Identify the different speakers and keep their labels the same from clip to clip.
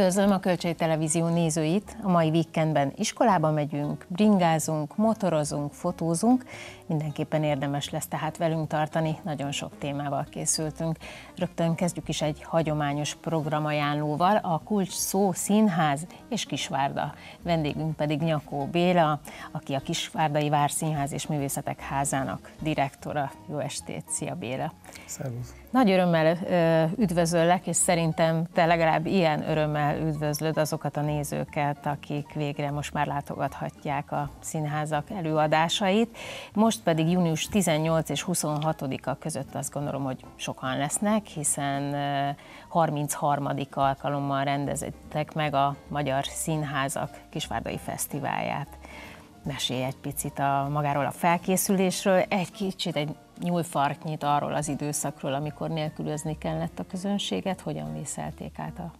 Speaker 1: Üdvözlöm a Kölcsei Televízió nézőit! A mai weekendben iskolába megyünk, bringázunk, motorozunk, fotózunk. Mindenképpen érdemes lesz tehát velünk tartani, nagyon sok témával készültünk. Rögtön kezdjük is egy hagyományos programajánlóval, a kulcs szó Színház és Kisvárda. Vendégünk pedig Nyakó Béla, aki a Kisvárdai Várszínház és Művészetek Házának direktora. Jó estét, szia Béla!
Speaker 2: Szervusz!
Speaker 1: Nagy örömmel üdvözöllek, és szerintem te legalább ilyen örömmel üdvözlöd azokat a nézőket, akik végre most már látogathatják a színházak előadásait. Most pedig június 18 és 26-a között azt gondolom, hogy sokan lesznek, hiszen 33. alkalommal rendezitek meg a Magyar Színházak Kisvárdai Fesztiválját. Mesélj egy picit magáról a felkészülésről, egy kicsit egy nyúlfarknyit arról az időszakról, amikor nélkülözni kellett a közönséget, hogyan vészelték át a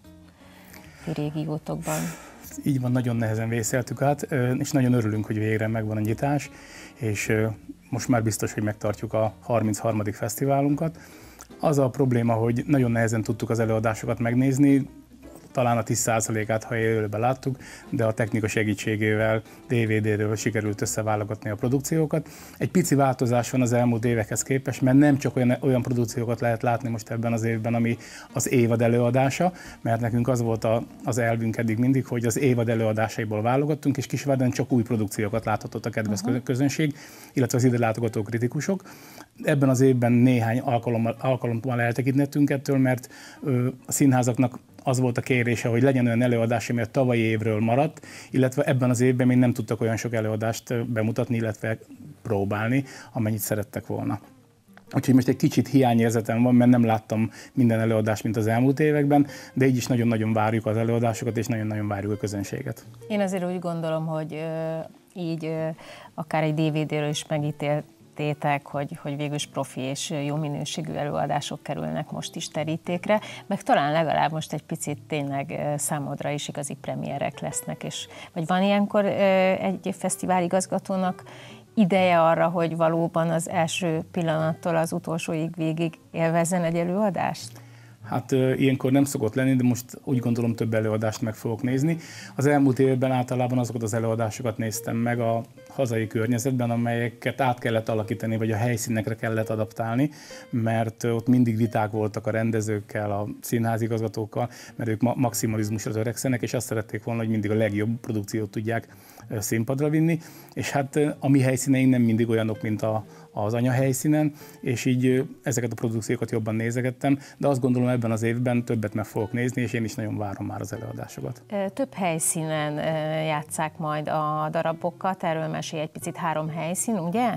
Speaker 1: ti régiótokban?
Speaker 2: Így van, nagyon nehezen vészeltük át, és nagyon örülünk, hogy végre megvan a nyitás, és most már biztos, hogy megtartjuk a 33. fesztiválunkat. Az a probléma, hogy nagyon nehezen tudtuk az előadásokat megnézni, talán a 10%-át, ha élőben láttuk, de a technika segítségével, DVD-ről sikerült összeválogatni a produkciókat. Egy pici változás van az elmúlt évekhez képest, mert nem csak olyan produkciókat lehet látni most ebben az évben, ami az évad előadása, mert nekünk az volt az elvünk eddig mindig, hogy az évad előadásaiból válogattunk, és Kisvárdan csak új produkciókat láthatott a kedves közönség, illetve az ide látogató kritikusok. Ebben az évben néhány alkalommal eltekintettünk ettől, mert a színházaknak az volt a kérése, hogy legyen olyan előadás, ami a tavalyi évről maradt, illetve ebben az évben még nem tudtak olyan sok előadást bemutatni, illetve próbálni, amennyit szerettek volna. Úgyhogy most egy kicsit hiányérzetem van, mert nem láttam minden előadást, mint az elmúlt években, de így is nagyon-nagyon várjuk az előadásokat, és nagyon-nagyon várjuk a közönséget.
Speaker 1: Én azért úgy gondolom, hogy így akár egy DVD-ről is megítéltétek, hogy végül is profi és jó minőségű előadások kerülnek most is terítékre, meg talán legalább most egy picit tényleg számodra is igazi premierek lesznek, és vagy van ilyenkor egy fesztiváligazgatónak ideje arra, hogy valóban az első pillanattól az utolsóig végig élvezzen egy előadást?
Speaker 2: Hát ilyenkor nem szokott lenni, de most úgy gondolom több előadást meg fogok nézni. Az elmúlt évben általában azokat az előadásokat néztem meg a hazai környezetben, amelyeket át kellett alakítani, vagy a helyszínekre kellett adaptálni, mert ott mindig viták voltak a rendezőkkel, a színházigazgatókkal, mert ők maximalizmusra törekszenek, és azt szerették volna, hogy mindig a legjobb produkciót tudják színpadra vinni, és hát a mi helyszíneink nem mindig olyanok, mint az anyahelyszínen, és így ezeket a produkciókat jobban nézegettem, de azt gondolom ebben az évben többet meg fogok nézni, és én is nagyon várom már az előadásokat. Több
Speaker 1: helyszínen játsszák majd a darabokat, erről mesélj egy picit, 3 helyszín, ugye?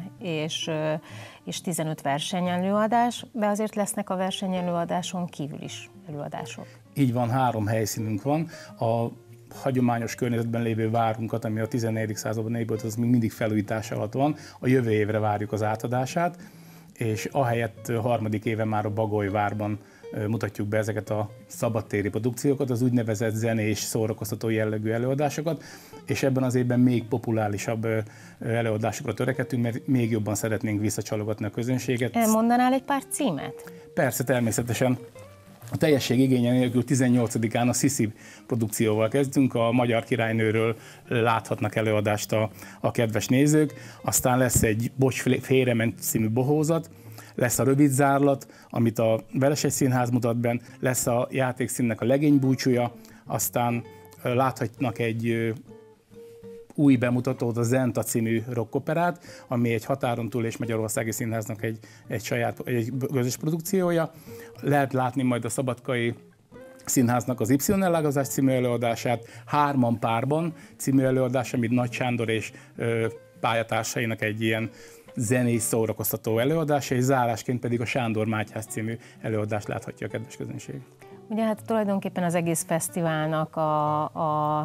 Speaker 1: És 15 versenyelőadás, de azért lesznek a versenyelőadáson kívül is előadások.
Speaker 2: Így van, 3 helyszínünk van. A hagyományos környezetben lévő várunkat, ami a 14. században épült, az még mindig felújítás alatt van. A jövő évre várjuk az átadását, és ahelyett harmadik éve már a Bagolyvárban mutatjuk be ezeket a szabadtéri produkciókat, az úgynevezett zenés, szórakoztató jellegű előadásokat, és ebben az évben még populárisabb előadásokra törekedtünk, mert még jobban szeretnénk visszacsalogatni a közönséget.
Speaker 1: Elmondanál egy pár címet?
Speaker 2: Persze, természetesen. A teljesség igénye nélkül 18-án a Sziszi produkcióval kezdünk, a Magyar Királynőről láthatnak előadást a kedves nézők, aztán lesz egy Bocs félrement című bohózat, lesz a Rövid zárlat, amit a Veresei Színház mutat benn, lesz a játékszínnek a Legény búcsúja, aztán láthatnak egy új bemutatót, a Zenta című rockoperát, ami egy Határon túl és Magyarországi Színháznak egy közös produkciója. Lehet látni majd a Szabadkai Színháznak az Y-ellágazás című előadását, Hárman párban című előadás, amit Nagy Sándor és pályatársainak egy ilyen zenés szórakoztató előadás, és zárásként pedig a Sándor Mátyás című előadást láthatja a kedves közönség.
Speaker 1: Ugye hát tulajdonképpen az egész fesztiválnak a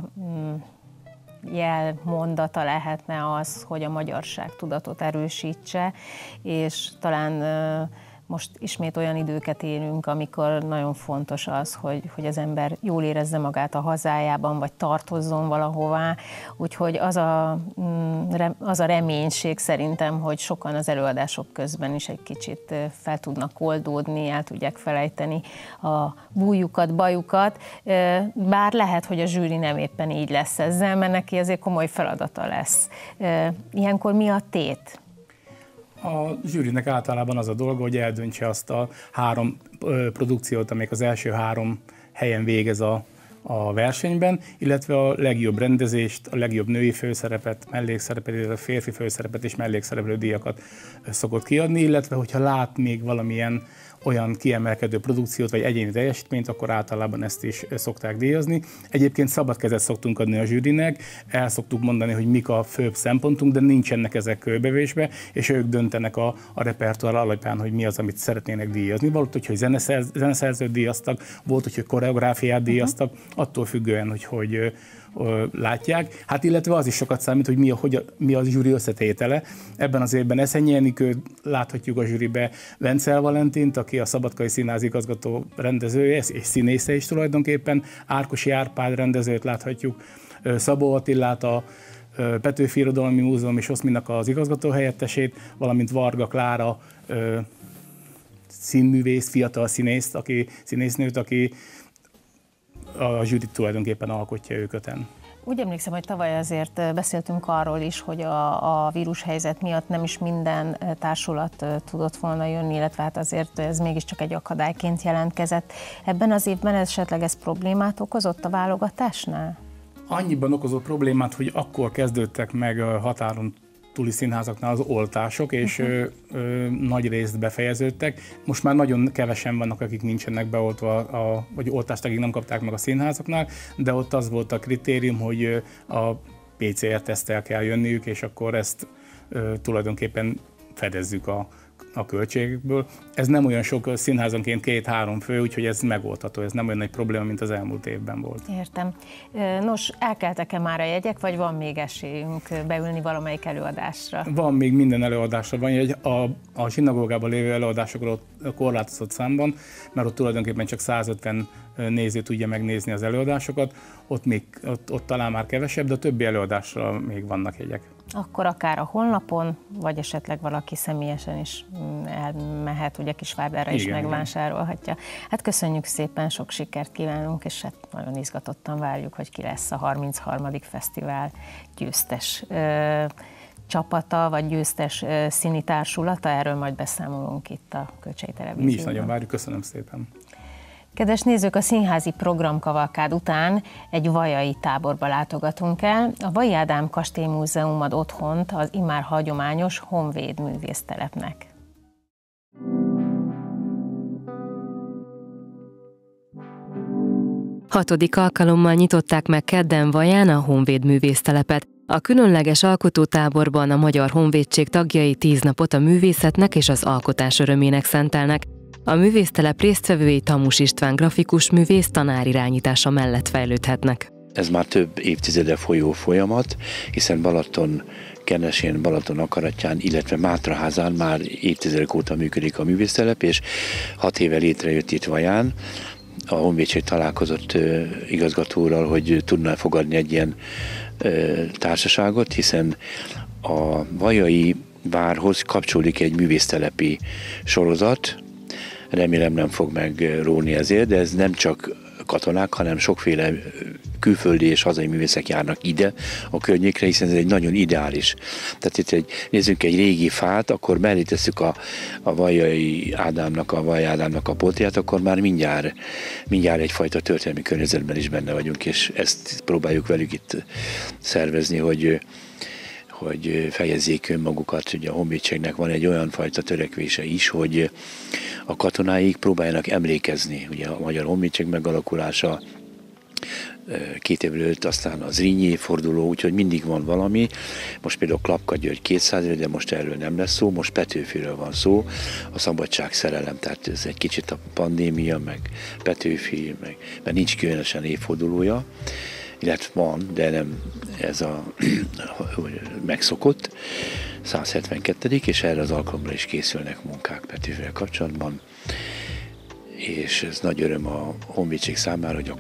Speaker 1: jelmondata lehetne az, hogy a magyarság tudatot erősítse, és talán most ismét olyan időket élünk, amikor nagyon fontos az, hogy az ember jól érezze magát a hazájában, vagy tartozzon valahová. Úgyhogy az a reménység szerintem, hogy sokan az előadások közben is egy kicsit fel tudnak oldódni, el tudják felejteni a bújjukat, bajukat, bár lehet, hogy a zsűri nem éppen így lesz ezzel, mert neki azért komoly feladata lesz. Ilyenkor mi a tét?
Speaker 2: A zsűrinek általában az a dolga, hogy eldöntse azt a 3 produkciót, amelyik az első 3 helyen végez a versenyben, illetve a legjobb rendezést, a legjobb női főszerepet, mellékszerepet, illetve a férfi főszerepet és mellékszereplő díjakat szokott kiadni, illetve hogyha lát még valamilyen olyan kiemelkedő produkciót vagy egyéni teljesítményt, akkor általában ezt is szokták díjazni. Egyébként szabad kezet szoktunk adni a zsűrinek, el szoktuk mondani, hogy mik a főbb szempontunk, de nincsenek ezek körbevésbe, és ők döntenek a repertoár alapján, hogy mi az, amit szeretnének díjazni. Volt, hogy zeneszerzőt díjaztak, volt, hogy koreográfiát díjaztak, attól függően, hogy látják. Hát illetve az is sokat számít, hogy mi a zsűri összetétele. Ebben az évben Eszenyi Enikőt láthatjuk a zsűribe, Vencel Valentint, aki a Szabadkai Színház igazgató rendezője, és színésze is tulajdonképpen, Árkosi Árpád rendezőt láthatjuk, Szabó Attilát, a Petőfi Irodalmi Múzeum és Oszminak az igazgató helyettesét, valamint Varga Klára színművész, fiatal színésznőt, aki a zsűrit tulajdonképpen alkotja őköten.
Speaker 1: Úgy emlékszem, hogy tavaly azért beszéltünk arról is, hogy a vírushelyzet miatt nem is minden társulat tudott volna jönni, illetve hát azért ez mégiscsak egy akadályként jelentkezett. Ebben az évben esetleg ez problémát okozott a válogatásnál? Annyiban
Speaker 2: okozott problémát, hogy akkor kezdődtek meg a határon túli színházaknál az oltások, és nagy részt befejeződtek. Most már nagyon kevesen vannak, akik nincsenek beoltva, vagy oltást, akik nem kapták meg a színházaknál, de ott az volt a kritérium, hogy a PCR-teszttel kell jönniük, és akkor ezt tulajdonképpen fedezzük a költségekből. Ez nem olyan sok, színházanként 2-3 fő, úgyhogy ez megoldható, ez nem olyan nagy probléma, mint az elmúlt évben volt.
Speaker 1: Értem. Nos, elkeltek-e már a jegyek, vagy van még esélyünk beülni valamelyik előadásra?
Speaker 2: Van még minden előadásra, van jegy. A zsinagógában lévő előadásokról korlátozott számban, mert ott tulajdonképpen csak 150 néző tudja megnézni az előadásokat, ott talán már kevesebb, de a többi előadásra még vannak jegyek.
Speaker 1: Akkor akár a honlapon, vagy esetleg valaki személyesen is elmehet, ugye Kisvárdára is megvásárolhatja. Hát köszönjük szépen, sok sikert kívánunk, és hát nagyon izgatottan várjuk, hogy ki lesz a 33. fesztivál győztes csapata, vagy győztes színi társulata. Erről majd beszámolunk itt a Kölcsei Televízióban.
Speaker 2: Mi is nagyon várjuk, köszönöm szépen.
Speaker 1: Kedves nézők, a színházi programkavalkád után egy vajai táborba látogatunk el. A Vajai Ádám Kastélymúzeum ad otthont az immár hagyományos Honvéd művésztelepnek.
Speaker 3: Hatodik alkalommal nyitották meg kedden Vaján a Honvéd művésztelepet. A különleges alkotótáborban a Magyar Honvédség tagjai 10 napot a művészetnek és az alkotás örömének szentelnek. A művésztelep résztvevői Tamus István grafikus művész tanárirányítása mellett fejlődhetnek.
Speaker 4: Ez már több évtizede folyó folyamat, hiszen Balaton Kenesén, Balaton Akaratján, illetve Mátraházán már évtizedek óta működik a művésztelep, és 6 éve létrejött itt Vaján. A Honvédség találkozott igazgatóral, hogy tudna fogadni egy ilyen társaságot, hiszen a vajai várhoz kapcsolódik egy művésztelepi sorozat. Remélem nem fog megróni ezért, de ez nem csak katonák, hanem sokféle külföldi és hazai művészek járnak ide a környékre, hiszen ez egy nagyon ideális. Tehát itt nézzünk egy régi fát, akkor mellé tesszük a Vajai Ádámnak a portréját, akkor már mindjárt egyfajta történelmi környezetben is benne vagyunk, és ezt próbáljuk velük itt szervezni, hogy fejezzék önmagukat. Ugye a honvédségnek van egy olyan fajta törekvése is, hogy a katonáik próbáljanak emlékezni. Ugye a Magyar Honvédség megalakulása 2 évvel előtt, aztán az Zrínyi évforduló, úgyhogy mindig van valami. Most például Klapka György 200 éve, de most erről nem lesz szó, most Petőfiről van szó, a szabadság szerelem, tehát ez egy kicsit a pandémia, meg Petőfi, mert nincs különösen évfordulója. illetve van, de nem ez a megszokott, 172. és erre az alkalomra is készülnek munkák Petőfivel kapcsolatban. És ez nagy öröm a honvédség számára, hogy a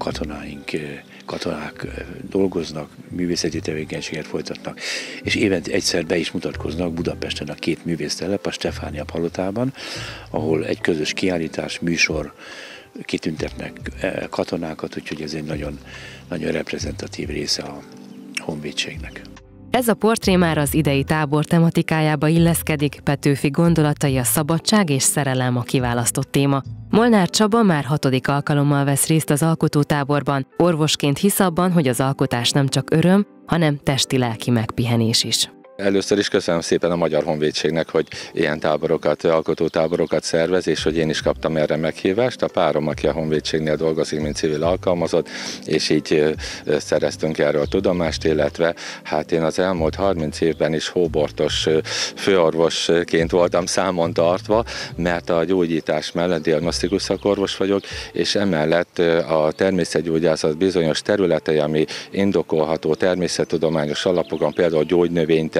Speaker 4: katonák dolgoznak, művészeti tevékenységet folytatnak, és évente egyszer be is mutatkoznak Budapesten a 2 művésztelep, a Stefánia Palotában, ahol egy közös kiállítás, műsor, kitüntetnek katonákat, úgyhogy ez egy nagyon, nagyon reprezentatív része a honvédségnek.
Speaker 3: Ez a portré már az idei tábor tematikájába illeszkedik, Petőfi gondolatai, a szabadság és szerelem a kiválasztott téma. Molnár Csaba már 6. alkalommal vesz részt az alkotótáborban, orvosként hisz abban, hogy az alkotás nem csak öröm, hanem testi-lelki megpihenés is.
Speaker 5: Először is köszönöm szépen a Magyar Honvédségnek, hogy ilyen táborokat, alkotótáborokat szervez, és hogy én is kaptam erre meghívást. A párom, aki a Honvédségnél dolgozik, mint civil alkalmazott, és így szereztünk erről tudomást, illetve hát én az elmúlt 30 évben is hóbortos főorvosként voltam számon tartva, mert a gyógyítás mellett diagnosztikus szakorvos vagyok, és emellett a természetgyógyászat bizonyos területei, ami indokolható természettudományos alapokon, például gyógynövényterápiák,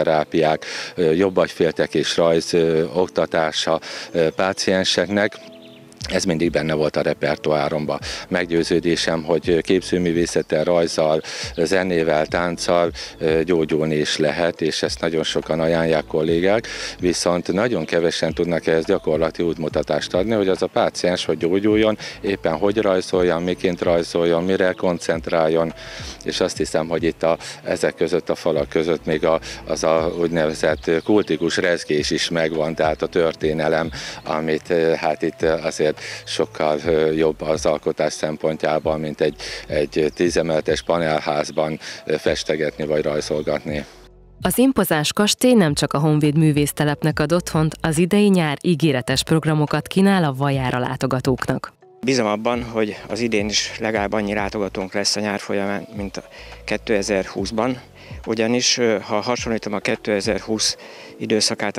Speaker 5: jobbagyféltekés rajz oktatása pácienseknek, ez mindig benne volt a repertoáromban. Meggyőződésem, hogy képzőművészettel, rajzzal, zenével, tánccal gyógyulni is lehet, és ezt nagyon sokan ajánlják kollégák, viszont nagyon kevesen tudnak ehhez gyakorlati útmutatást adni, hogy az a páciens hogy gyógyuljon, éppen hogy rajzoljon, miként rajzoljon, mire koncentráljon, és azt hiszem, hogy itt ezek között, a falak között még az a úgynevezett kultikus rezgés is megvan, tehát a történelem, amit hát itt azért sokkal jobb az alkotás szempontjában, mint egy 10 emeletes panelházban festegetni vagy rajzolgatni.
Speaker 3: Az impozáns kastély nem csak a Honvéd művésztelepnek ad otthont, az idei nyár ígéretes programokat kínál a Vajára látogatóknak.
Speaker 6: Bízom abban, hogy az idén is legalább annyi látogatónk lesz a nyár folyamán, mint a 2020-ban, ugyanis ha hasonlítom a 2020 időszakát a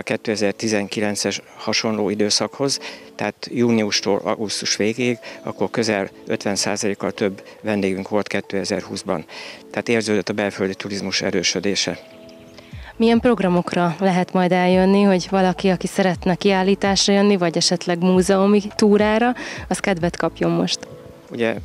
Speaker 6: 2019-es hasonló időszakhoz, tehát júniustól augusztus végéig, akkor közel 50%-kal több vendégünk volt 2020-ban. Tehát érződött a belföldi turizmus erősödése.
Speaker 7: Milyen programokra lehet majd eljönni, hogy valaki, aki szeretne kiállításra jönni, vagy esetleg múzeumi túrára, az kedvet kapjon most? Ugye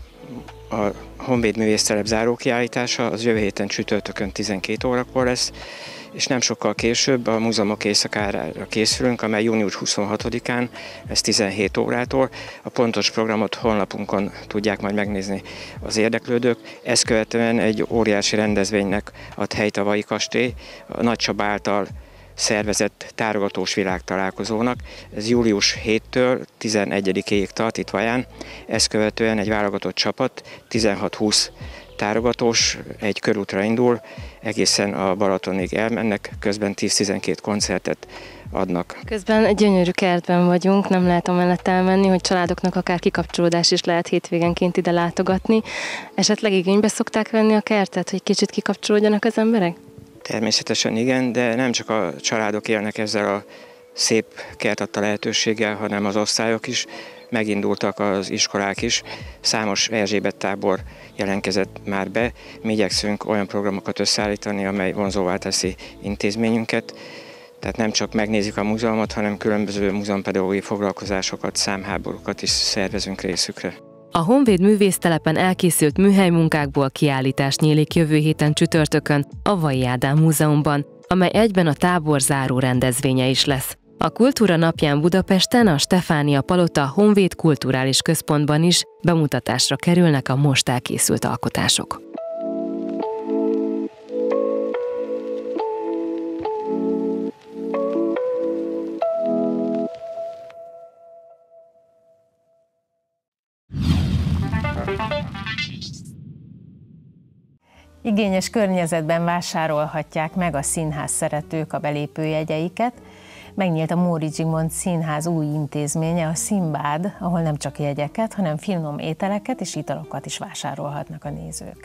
Speaker 6: a Honvéd művésztelep zárókiállítása az jövő héten csütörtökön 12 órakor lesz, és nem sokkal később a múzeumok éjszakára készülünk, amely június 26-án, ez 17 órától. A pontos programot honlapunkon tudják majd megnézni az érdeklődők. Ezt követően egy óriási rendezvénynek ad helyt a Vai kastély, a Nagy Csaba által szervezett tárogatós világtalálkozónak. Ez július 7-től 11-ig tart itt Vaján. Ezt követően egy válogatott csapat, 16-20 tárogatós egy körútra indul, egészen a Balatonig elmennek, közben 10-12 koncertet adnak.
Speaker 7: Közben egy gyönyörű kertben vagyunk, nem lehet amellett elmenni, hogy családoknak akár kikapcsolódás is lehet hétvégenként ide látogatni. Esetleg igénybe szokták venni a kertet, hogy kicsit kikapcsolódjanak az emberek?
Speaker 6: Természetesen igen, de nem csak a családok élnek ezzel a szép kert adta lehetőséggel, hanem az osztályok is, megindultak az iskolák is, számos Erzsébet tábor jelentkezett már be. Mi igyekszünk olyan programokat összeállítani, amely vonzóvá teszi intézményünket. Tehát nem csak megnézik a múzeumot, hanem különböző múzeumpedagógiai foglalkozásokat, számháborúkat is szervezünk részükre.
Speaker 3: A Honvéd művésztelepen elkészült műhelymunkákból kiállítás nyílik jövő héten csütörtökön a Vai Ádám Múzeumban, amely egyben a tábor záró rendezvénye is lesz. A Kultúra napján Budapesten a Stefánia Palota Honvéd Kulturális Központban is bemutatásra kerülnek a most elkészült alkotások.
Speaker 1: Igényes környezetben vásárolhatják meg a színház szeretők a belépőjegyeiket. Megnyílt a Móricz Zsigmond Színház új intézménye, a Színbád, ahol nem csak jegyeket, hanem finom ételeket és italokat is vásárolhatnak a nézők.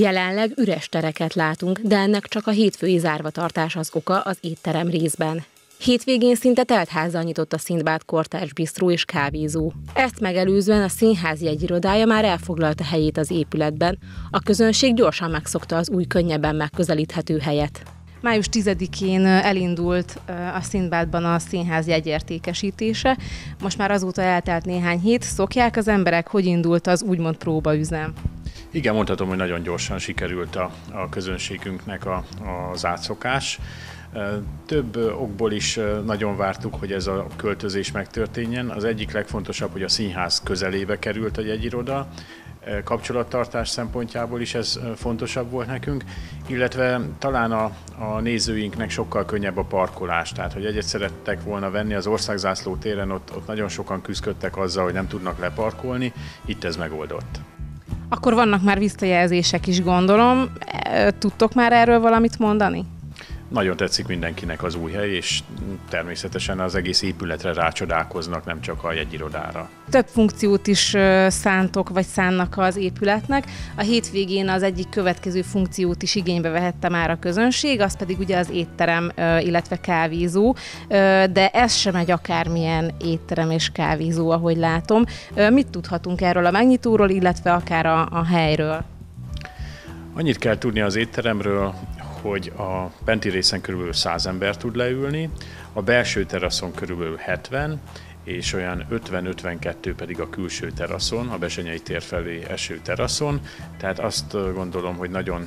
Speaker 8: Jelenleg üres tereket látunk, de ennek csak a hétfői zárvatartás az oka az étterem részben. Hétvégén szinte telt házzal nyitott a Szindbad Kortárs Bistró és kávézó. Ezt megelőzően a színház jegyirodája már elfoglalta helyét az épületben, a közönség gyorsan megszokta az új, könnyebben megközelíthető helyet. Május 10-én elindult a Szindbadban a színház jegyértékesítése. Most már azóta eltelt néhány hét. Szokják az emberek, hogy indult az úgymond próbaüzem?
Speaker 9: Igen, mondhatom, hogy nagyon gyorsan sikerült a közönségünknek az átszokás. Több okból is nagyon vártuk, hogy ez a költözés megtörténjen. Az egyik legfontosabb, hogy a színház közelébe került a jegyiroda. Kapcsolattartás szempontjából is ez fontosabb volt nekünk, illetve talán a nézőinknek sokkal könnyebb a parkolás, tehát hogy egyet szerettek volna venni az Országzászló téren, ott nagyon sokan küzdöttek azzal, hogy nem tudnak leparkolni, itt ez megoldott.
Speaker 8: Akkor vannak már visszajelzések is, gondolom. Tudtok már erről valamit mondani?
Speaker 9: Nagyon tetszik mindenkinek az új hely, és természetesen az egész épületre rácsodálkoznak, nem csak a jegyirodára.
Speaker 8: Több funkciót is szántok, vagy szánnak az épületnek. A hétvégén az egyik következő funkciót is igénybe vehette már a közönség, az pedig ugye az étterem, illetve kávézó, de ez sem egy akármilyen étterem és kávézó, ahogy látom. Mit tudhatunk erről a megnyitóról, illetve akár a helyről?
Speaker 9: Annyit kell tudni az étteremről, hogy a benti részen körülbelül 100 ember tud leülni, a belső teraszon körülbelül 70, és olyan 50-52 pedig a külső teraszon, a Bessenyei tér felé eső teraszon. Tehát azt gondolom, hogy nagyon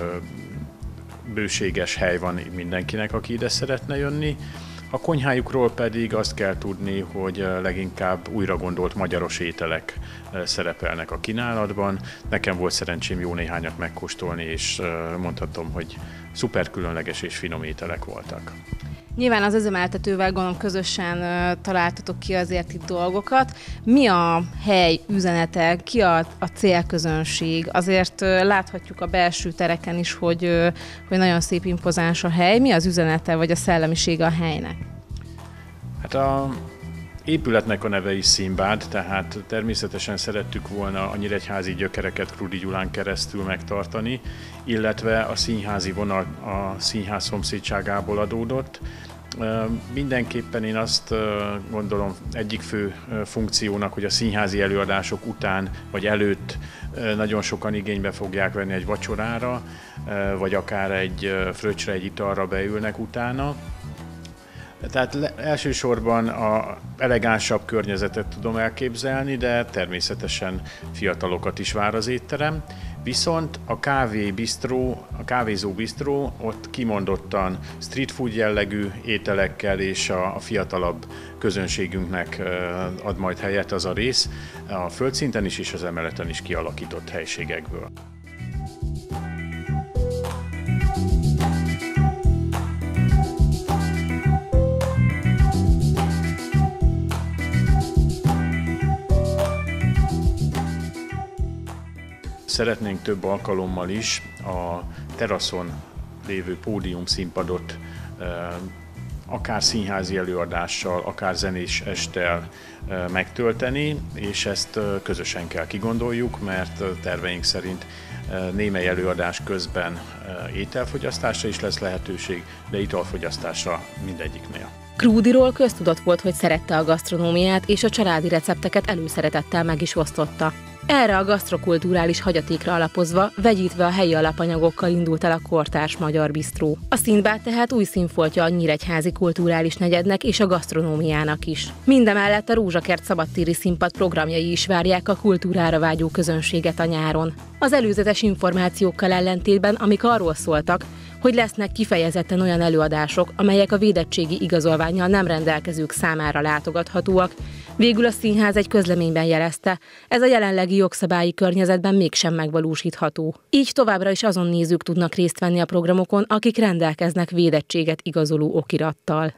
Speaker 9: bőséges hely van mindenkinek, aki ide szeretne jönni. A konyhájukról pedig azt kell tudni, hogy leginkább újra gondolt magyaros ételek szerepelnek a kínálatban. Nekem volt szerencsém jó néhányat megkóstolni, és mondhatom, hogy szuper különleges és finom ételek voltak.
Speaker 8: Nyilván az üzemeltetővel gondolom közösen találtatok ki azért itt dolgokat. Mi a hely üzenete, ki a célközönség? Azért láthatjuk a belső tereken is, hogy nagyon szép impozáns a hely. Mi az üzenete vagy a szellemisége a helynek?
Speaker 9: Hát a épületnek a neve is Színbad, tehát természetesen szerettük volna a nyíregyházi gyökereket Krudi Gyulán keresztül megtartani, illetve a színházi vonal a színház szomszédságából adódott. Mindenképpen én azt gondolom egyik fő funkciónak, hogy a színházi előadások után vagy előtt nagyon sokan igénybe fogják venni egy vacsorára, vagy akár egy fröccsre, egy italra beülnek utána. Tehát elsősorban a elegánsabb környezetet tudom elképzelni, de természetesen fiatalokat is vár az étterem. Viszont a kávézó bistró ott kimondottan street food jellegű ételekkel és a fiatalabb közönségünknek ad majd helyet az a rész a földszinten is és az emeleten is kialakított helységekből. Szeretnénk több alkalommal is a teraszon lévő pódium színpadot akár színházi előadással, akár zenés esttel megtölteni, és ezt közösen kell kigondoljuk, mert terveink szerint némely előadás közben ételfogyasztásra is lesz lehetőség, de italfogyasztásra mindegyiknél.
Speaker 8: Krudiról köztudott volt, hogy szerette a gasztronómiát, és a családi recepteket előszeretettel meg is osztotta. Erre a gasztrokulturális hagyatékra alapozva, vegyítve a helyi alapanyagokkal indult el a Kortárs Magyar Bistró. A Szindbad tehát új színfoltja a nyíregyházi kulturális negyednek és a gasztronómiának is. Mindemellett a Rózsakert szabadtéri színpad programjai is várják a kultúrára vágyó közönséget a nyáron. Az előzetes információkkal ellentétben, amik arról szóltak, hogy lesznek kifejezetten olyan előadások, amelyek a védettségi igazolvánnyal nem rendelkezők számára látogathatóak, végül a színház egy közleményben jelezte, ez a jelenlegi jogszabályi környezetben mégsem megvalósítható. Így továbbra is azon nézők tudnak részt venni a programokon, akik rendelkeznek védettséget igazoló okirattal.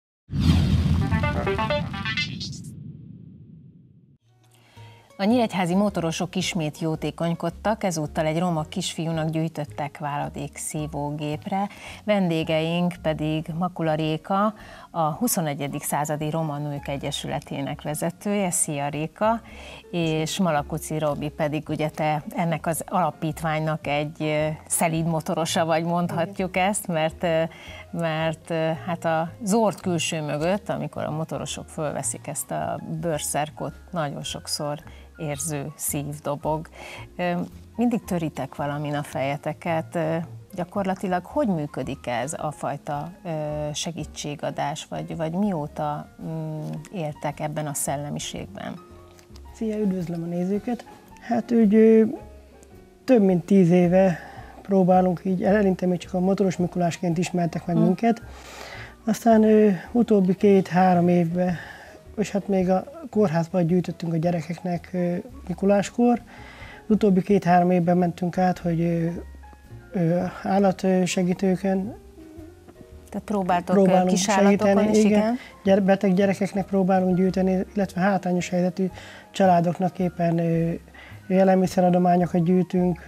Speaker 1: A nyíregyházi motorosok ismét jótékonykodtak, ezúttal egy roma kisfiúnak gyűjtöttek váladékszívógépre, vendégeink pedig Makula Réka, a 21. századi Roma Nők Egyesületének vezetője, szia Réka, és Malakuci Robi pedig ugye te ennek az alapítványnak egy szelíd motorosa vagy, mondhatjuk ezt, mert mert hát a zord külső mögött, amikor a motorosok fölveszik ezt a bőrszerkot, nagyon sokszor érző szív dobog. Mindig töritek valamin a fejeteket. Gyakorlatilag hogy működik ez a fajta segítségadás, vagy mióta éltek ebben a szellemiségben?
Speaker 10: Szia, üdvözlöm a nézőket! Hát úgy több mint 10 éve próbálunk így, eleinte még csak a Motoros Mikulásként ismertek meg minket. Aztán utóbbi 2-3 évben, és hát még a kórházban gyűjtöttünk a gyerekeknek Mikuláskor. Az utóbbi 2-3 évben mentünk át, hogy állatsegítőkön.
Speaker 1: Tehát próbálunk kis állatokon is, igen?
Speaker 10: Beteg gyerekeknek próbálunk gyűjteni, illetve hátrányos helyzetű családoknak éppen élelmiszeradományokat gyűjtünk.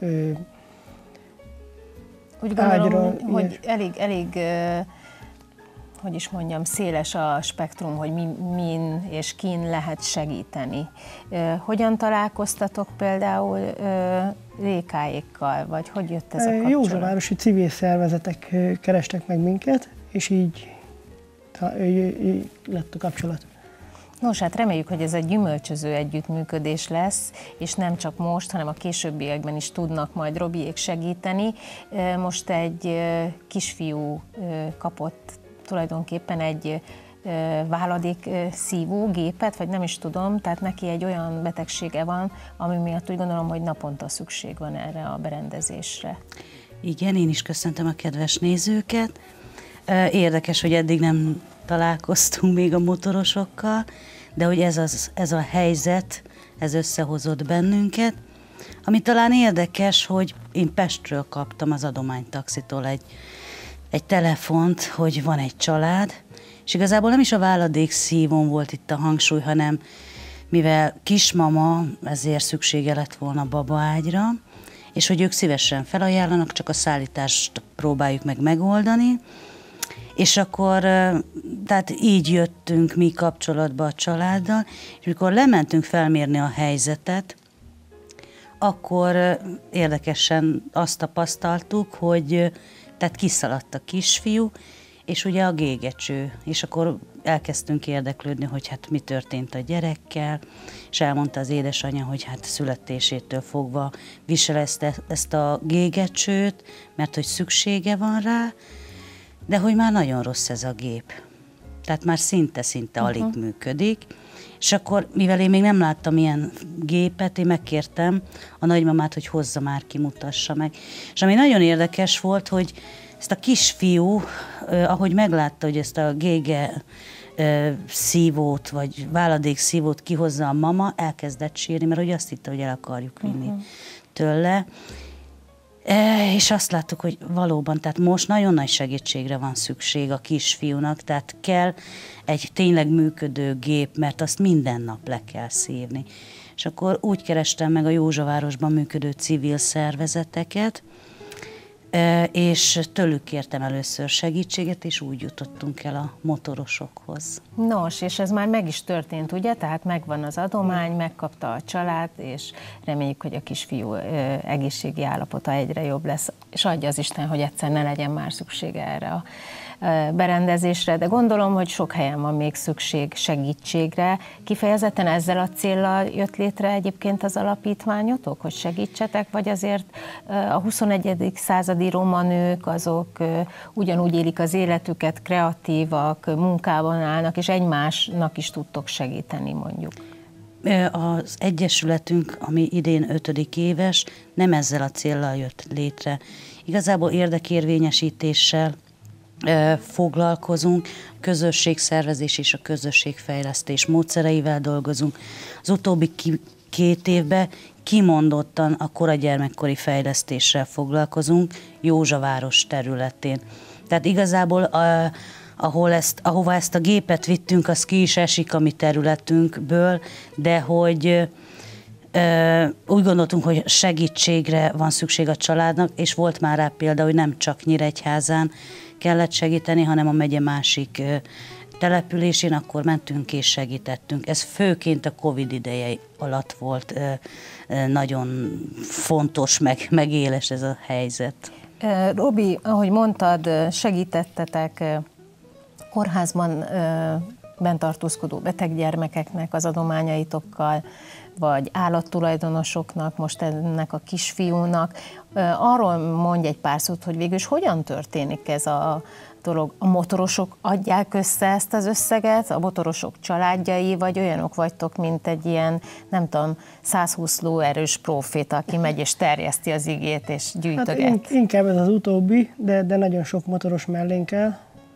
Speaker 1: Úgy gondolom, hogy elég hogy is mondjam, széles a spektrum, hogy min és kin lehet segíteni. Hogyan találkoztatok például Rékáékkal, vagy hogy jött ez a kapcsolat?
Speaker 10: Józsavárosi civil szervezetek kerestek meg minket, és így lett a kapcsolat.
Speaker 1: Nos, hát reméljük, hogy ez egy gyümölcsöző együttműködés lesz, és nem csak most, hanem a későbbiekben is tudnak majd Robiék segíteni. Most egy kisfiú kapott tulajdonképpen egy váladék szívógépet, vagy nem is tudom, tehát neki egy olyan betegsége van, ami miatt úgy gondolom, hogy naponta szükség van erre a berendezésre.
Speaker 11: Igen, én is köszöntöm a kedves nézőket. Érdekes, hogy eddig nem találkoztunk még a motorosokkal, de hogy ez a helyzet, ez összehozott bennünket. Ami talán érdekes, hogy én Pestről kaptam az adománytaxitól egy telefont, hogy van egy család, és igazából nem is a váladékszívón volt itt a hangsúly, hanem mivel kismama, ezért szüksége lett volna babaágyra, és hogy ők szívesen felajánlanak, csak a szállítást próbáljuk meg megoldani, és akkor, tehát így jöttünk mi kapcsolatba a családdal, és mikor lementünk felmérni a helyzetet, akkor érdekesen azt tapasztaltuk, hogy tehát kiszaladt a kisfiú, és ugye a gégecső, és akkor elkezdtünk érdeklődni, hogy hát mi történt a gyerekkel, és elmondta az édesanyja, hogy hát születésétől fogva visel ezt a gégecsőt, mert hogy szüksége van rá, de hogy már nagyon rossz ez a gép. Tehát már szinte alig működik. És akkor, mivel én még nem láttam ilyen gépet, én megkértem a nagymamát, hogy hozza már, kimutassa meg. És ami nagyon érdekes volt, hogy ezt a kisfiú, ahogy meglátta, hogy ezt a gége szívót, vagy váladék szívót kihozza a mama, elkezdett sírni, mert hogy azt hitte, hogy el akarjuk vinni tőle. És azt láttuk, hogy valóban, tehát most nagyon nagy segítségre van szükség a kisfiúnak, tehát kell egy tényleg működő gép, mert azt minden nap le kell szívni. És akkor úgy kerestem meg a Józsavárosban működő civil szervezeteket, és tőlük kértem először segítséget, és úgy jutottunk el a motorosokhoz.
Speaker 1: Nos, és ez már meg is történt, ugye? Tehát megvan az adomány, megkapta a család, és reméljük, hogy a kisfiú egészségi állapota egyre jobb lesz, és adja az Isten, hogy egyszer ne legyen már szüksége erre a berendezésre, de gondolom, hogy sok helyen van még szükség segítségre. Kifejezetten ezzel a céllal jött létre egyébként az alapítványotok, hogy segítsetek, vagy azért a 21. századi roma nők azok ugyanúgy élik az életüket, kreatívak, munkában állnak, és egymásnak is tudtok segíteni, mondjuk?
Speaker 11: Az egyesületünk, ami idén 5. éves, nem ezzel a céllal jött létre. Igazából érdekérvényesítéssel foglalkozunk, közösségszervezés és a közösségfejlesztés módszereivel dolgozunk. Az utóbbi 2 évben kimondottan a koragyermekkori fejlesztéssel foglalkozunk Józsaváros területén. Tehát igazából ahova ezt a gépet vittünk, az ki is esik a mi területünkből, de hogy úgy gondoltunk, hogy segítségre van szükség a családnak, és volt már rá példa, hogy nem csak Nyíregyházán kellett segíteni, hanem a megye másik településén, akkor mentünk és segítettünk. Ez főként a Covid ideje alatt volt nagyon fontos, meg éles ez a helyzet.
Speaker 1: Robi, ahogy mondtad, segítettetek kórházban bentartózkodó beteg gyermekeknek az adományaitokkal, vagy állattulajdonosoknak, most ennek a kisfiúnak. Arról mondj egy pár szót, hogy végül is hogyan történik ez a dolog. A motorosok adják össze ezt az összeget, a motorosok családjai, vagy olyanok vagytok, mint egy ilyen, nem tudom, 120 lóerős próféta, aki megy és terjeszti az igét és gyűjtöget?
Speaker 10: Hát inkább ez az utóbbi, de nagyon sok motoros mellénk el,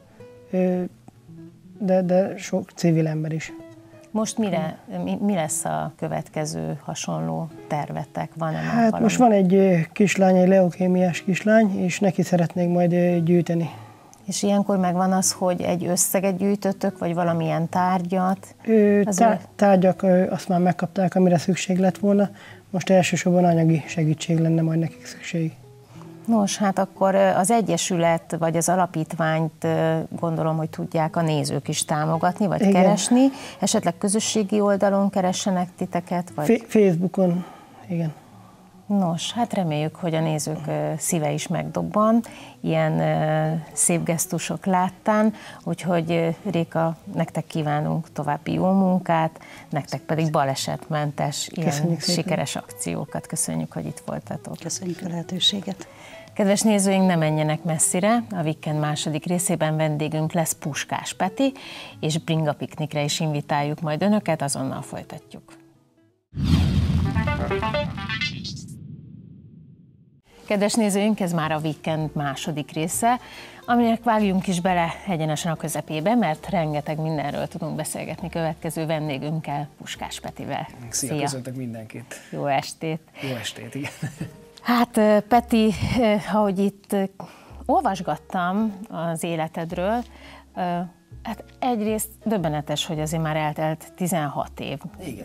Speaker 10: de sok civil ember is.
Speaker 1: Most mi lesz a következő hasonló tervetek? Van-e már
Speaker 10: Hát
Speaker 1: valami?
Speaker 10: most van egy kislány, egy leukémiás kislány, és neki szeretnék majd gyűjteni.
Speaker 1: És ilyenkor megvan az, hogy egy összeget gyűjtöttök, vagy valamilyen tárgyat?
Speaker 10: Tárgyak azt már megkapták, amire szükség lett volna. Most elsősorban anyagi segítség lenne majd nekik szükség.
Speaker 1: Nos, hát akkor az egyesület vagy az alapítványt gondolom, hogy tudják a nézők is támogatni, vagy igen, keresni. Esetleg közösségi oldalon keressenek titeket? Vagy...
Speaker 10: Facebookon, igen.
Speaker 1: Nos, hát reméljük, hogy a nézők szíve is megdobban ilyen szép gesztusok láttán, úgyhogy Réka, nektek kívánunk további jó munkát, nektek pedig balesetmentes, ilyen sikeres akciókat. Köszönjük, hogy itt voltatok.
Speaker 11: Köszönjük a lehetőséget.
Speaker 1: Kedves nézőink, ne menjenek messzire, a Weekend második részében vendégünk lesz Puskás Peti, és bringa piknikre is invitáljuk majd önöket, azonnal folytatjuk. Kedves nézőink, ez már a Weekend második része, aminek vágjunk is bele egyenesen a közepébe, mert rengeteg mindenről tudunk beszélgetni következő vendégünkkel, Puskás Petivel.
Speaker 12: Szia, köszöntök mindenkit.
Speaker 1: Jó estét.
Speaker 12: Jó estét, igen.
Speaker 1: Hát Peti, ahogy itt olvasgattam az életedről, hát egyrészt döbbenetes, hogy azért már eltelt 16 év,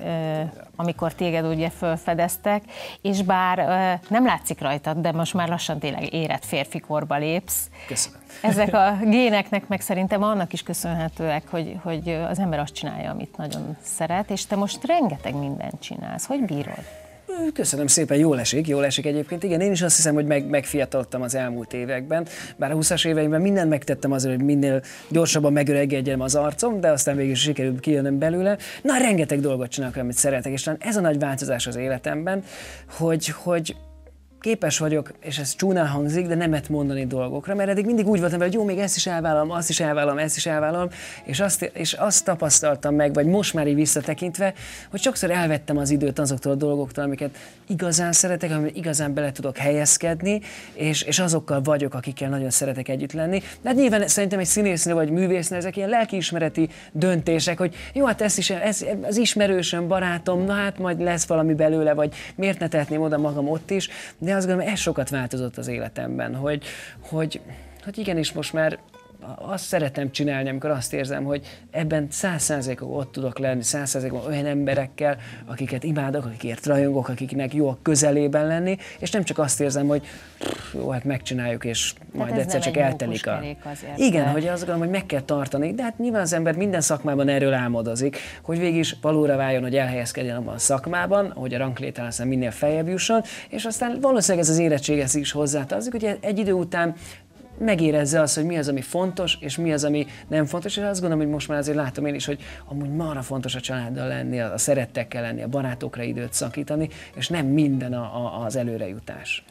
Speaker 1: amikor téged ugye felfedeztek, és bár nem látszik rajtad, de most már lassan tényleg érett férfi korba lépsz.
Speaker 12: Köszönöm.
Speaker 1: Ezek a géneknek meg szerintem annak is köszönhetőek, hogy az ember azt csinálja, amit nagyon szeret, és te most rengeteg mindent csinálsz. Hogy bírod?
Speaker 12: Köszönöm szépen, jól esik egyébként. Igen, én is azt hiszem, hogy megfiatalodtam az elmúlt években. Bár a 20-as éveimben mindent megtettem azért, hogy minél gyorsabban megöregedjen az arcom, de aztán végül is sikerült kijönnöm belőle. Na, rengeteg dolgot csinálok, amit szeretek, és ez a nagy változás az életemben, hogy képes vagyok, és ez csúnán hangzik, de nemet mondani dolgokra, mert eddig mindig úgy voltam vele, hogy jó, még ezt is elvállalom, azt is elvállalom, ezt is elvállalom, és azt tapasztaltam meg, vagy most már így visszatekintve, hogy sokszor elvettem az időt azoktól a dolgoktól, amiket igazán szeretek, amit igazán bele tudok helyezkedni, és azokkal vagyok, akikkel nagyon szeretek együtt lenni. De hát nyilván szerintem egy színésznő vagy művésznő, ezek ilyen lelkiismereti döntések, hogy jó, hát ez az ismerősöm, barátom, na hát majd lesz valami belőle, vagy miért ne tehetném oda magam ott is. De azt gondolom, ez sokat változott az életemben, hogy igenis most már azt szeretem csinálni, amikor azt érzem, hogy ebben 100%-ig ott tudok lenni, 100%-ban olyan emberekkel, akiket imádok, akikért rajongok, akiknek jó a közelében lenni, és nem csak azt érzem, hogy jó, hát megcsináljuk, és majd egyszer csak eltelik a... Igen, hogy azt gondolom, hogy meg kell tartani, de hát nyilván az ember minden szakmában erről álmodozik, hogy végig is valóra váljon, hogy elhelyezkedjen abban a szakmában, hogy a ranglétrán aztán minél feljebb jusson, és aztán valószínűleg ez az érettséghez is hozzátartozik, hogy egy idő után megérezze azt, hogy mi az, ami fontos, és mi az, ami nem fontos, és azt gondolom, hogy most már azért látom én is, hogy amúgy marha fontos a családdal lenni, a szerettekkel lenni, a barátokra időt szakítani, és nem minden az előrejutás.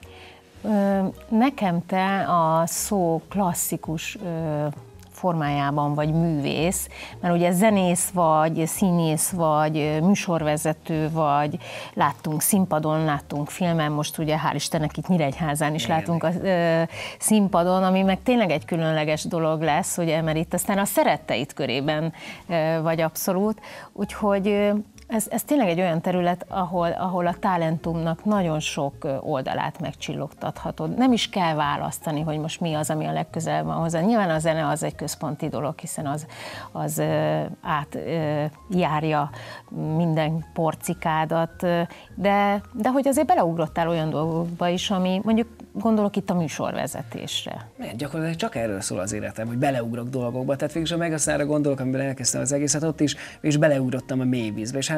Speaker 1: Nekem te a szó klasszikus formájában vagy művész, mert ugye zenész vagy, színész vagy, műsorvezető vagy, láttunk színpadon, láttunk filmen, most ugye hál' Istennek itt Nyíregyházán is látunk a színpadon, ami meg tényleg egy különleges dolog lesz, ugye, mert itt aztán a szeretteid körében vagy abszolút, úgyhogy ez tényleg egy olyan terület, ahol a talentumnak nagyon sok oldalát megcsillogtathatod. Nem is kell választani, hogy most mi az, ami a legközelebb van hozzá. Nyilván a zene az egy központi dolog, hiszen az átjárja minden porcikádat, de hogy azért beleugrottál olyan dolgokba is, ami mondjuk gondolok itt a műsorvezetésre.
Speaker 12: Gyakorlatilag csak erről szól az életem, hogy beleugrok dolgokba. Tehát végülis a Megaszára gondolok, amiben elkezdtem az egészet, ott is, és beleugrottam a mélyvízbe. És hál'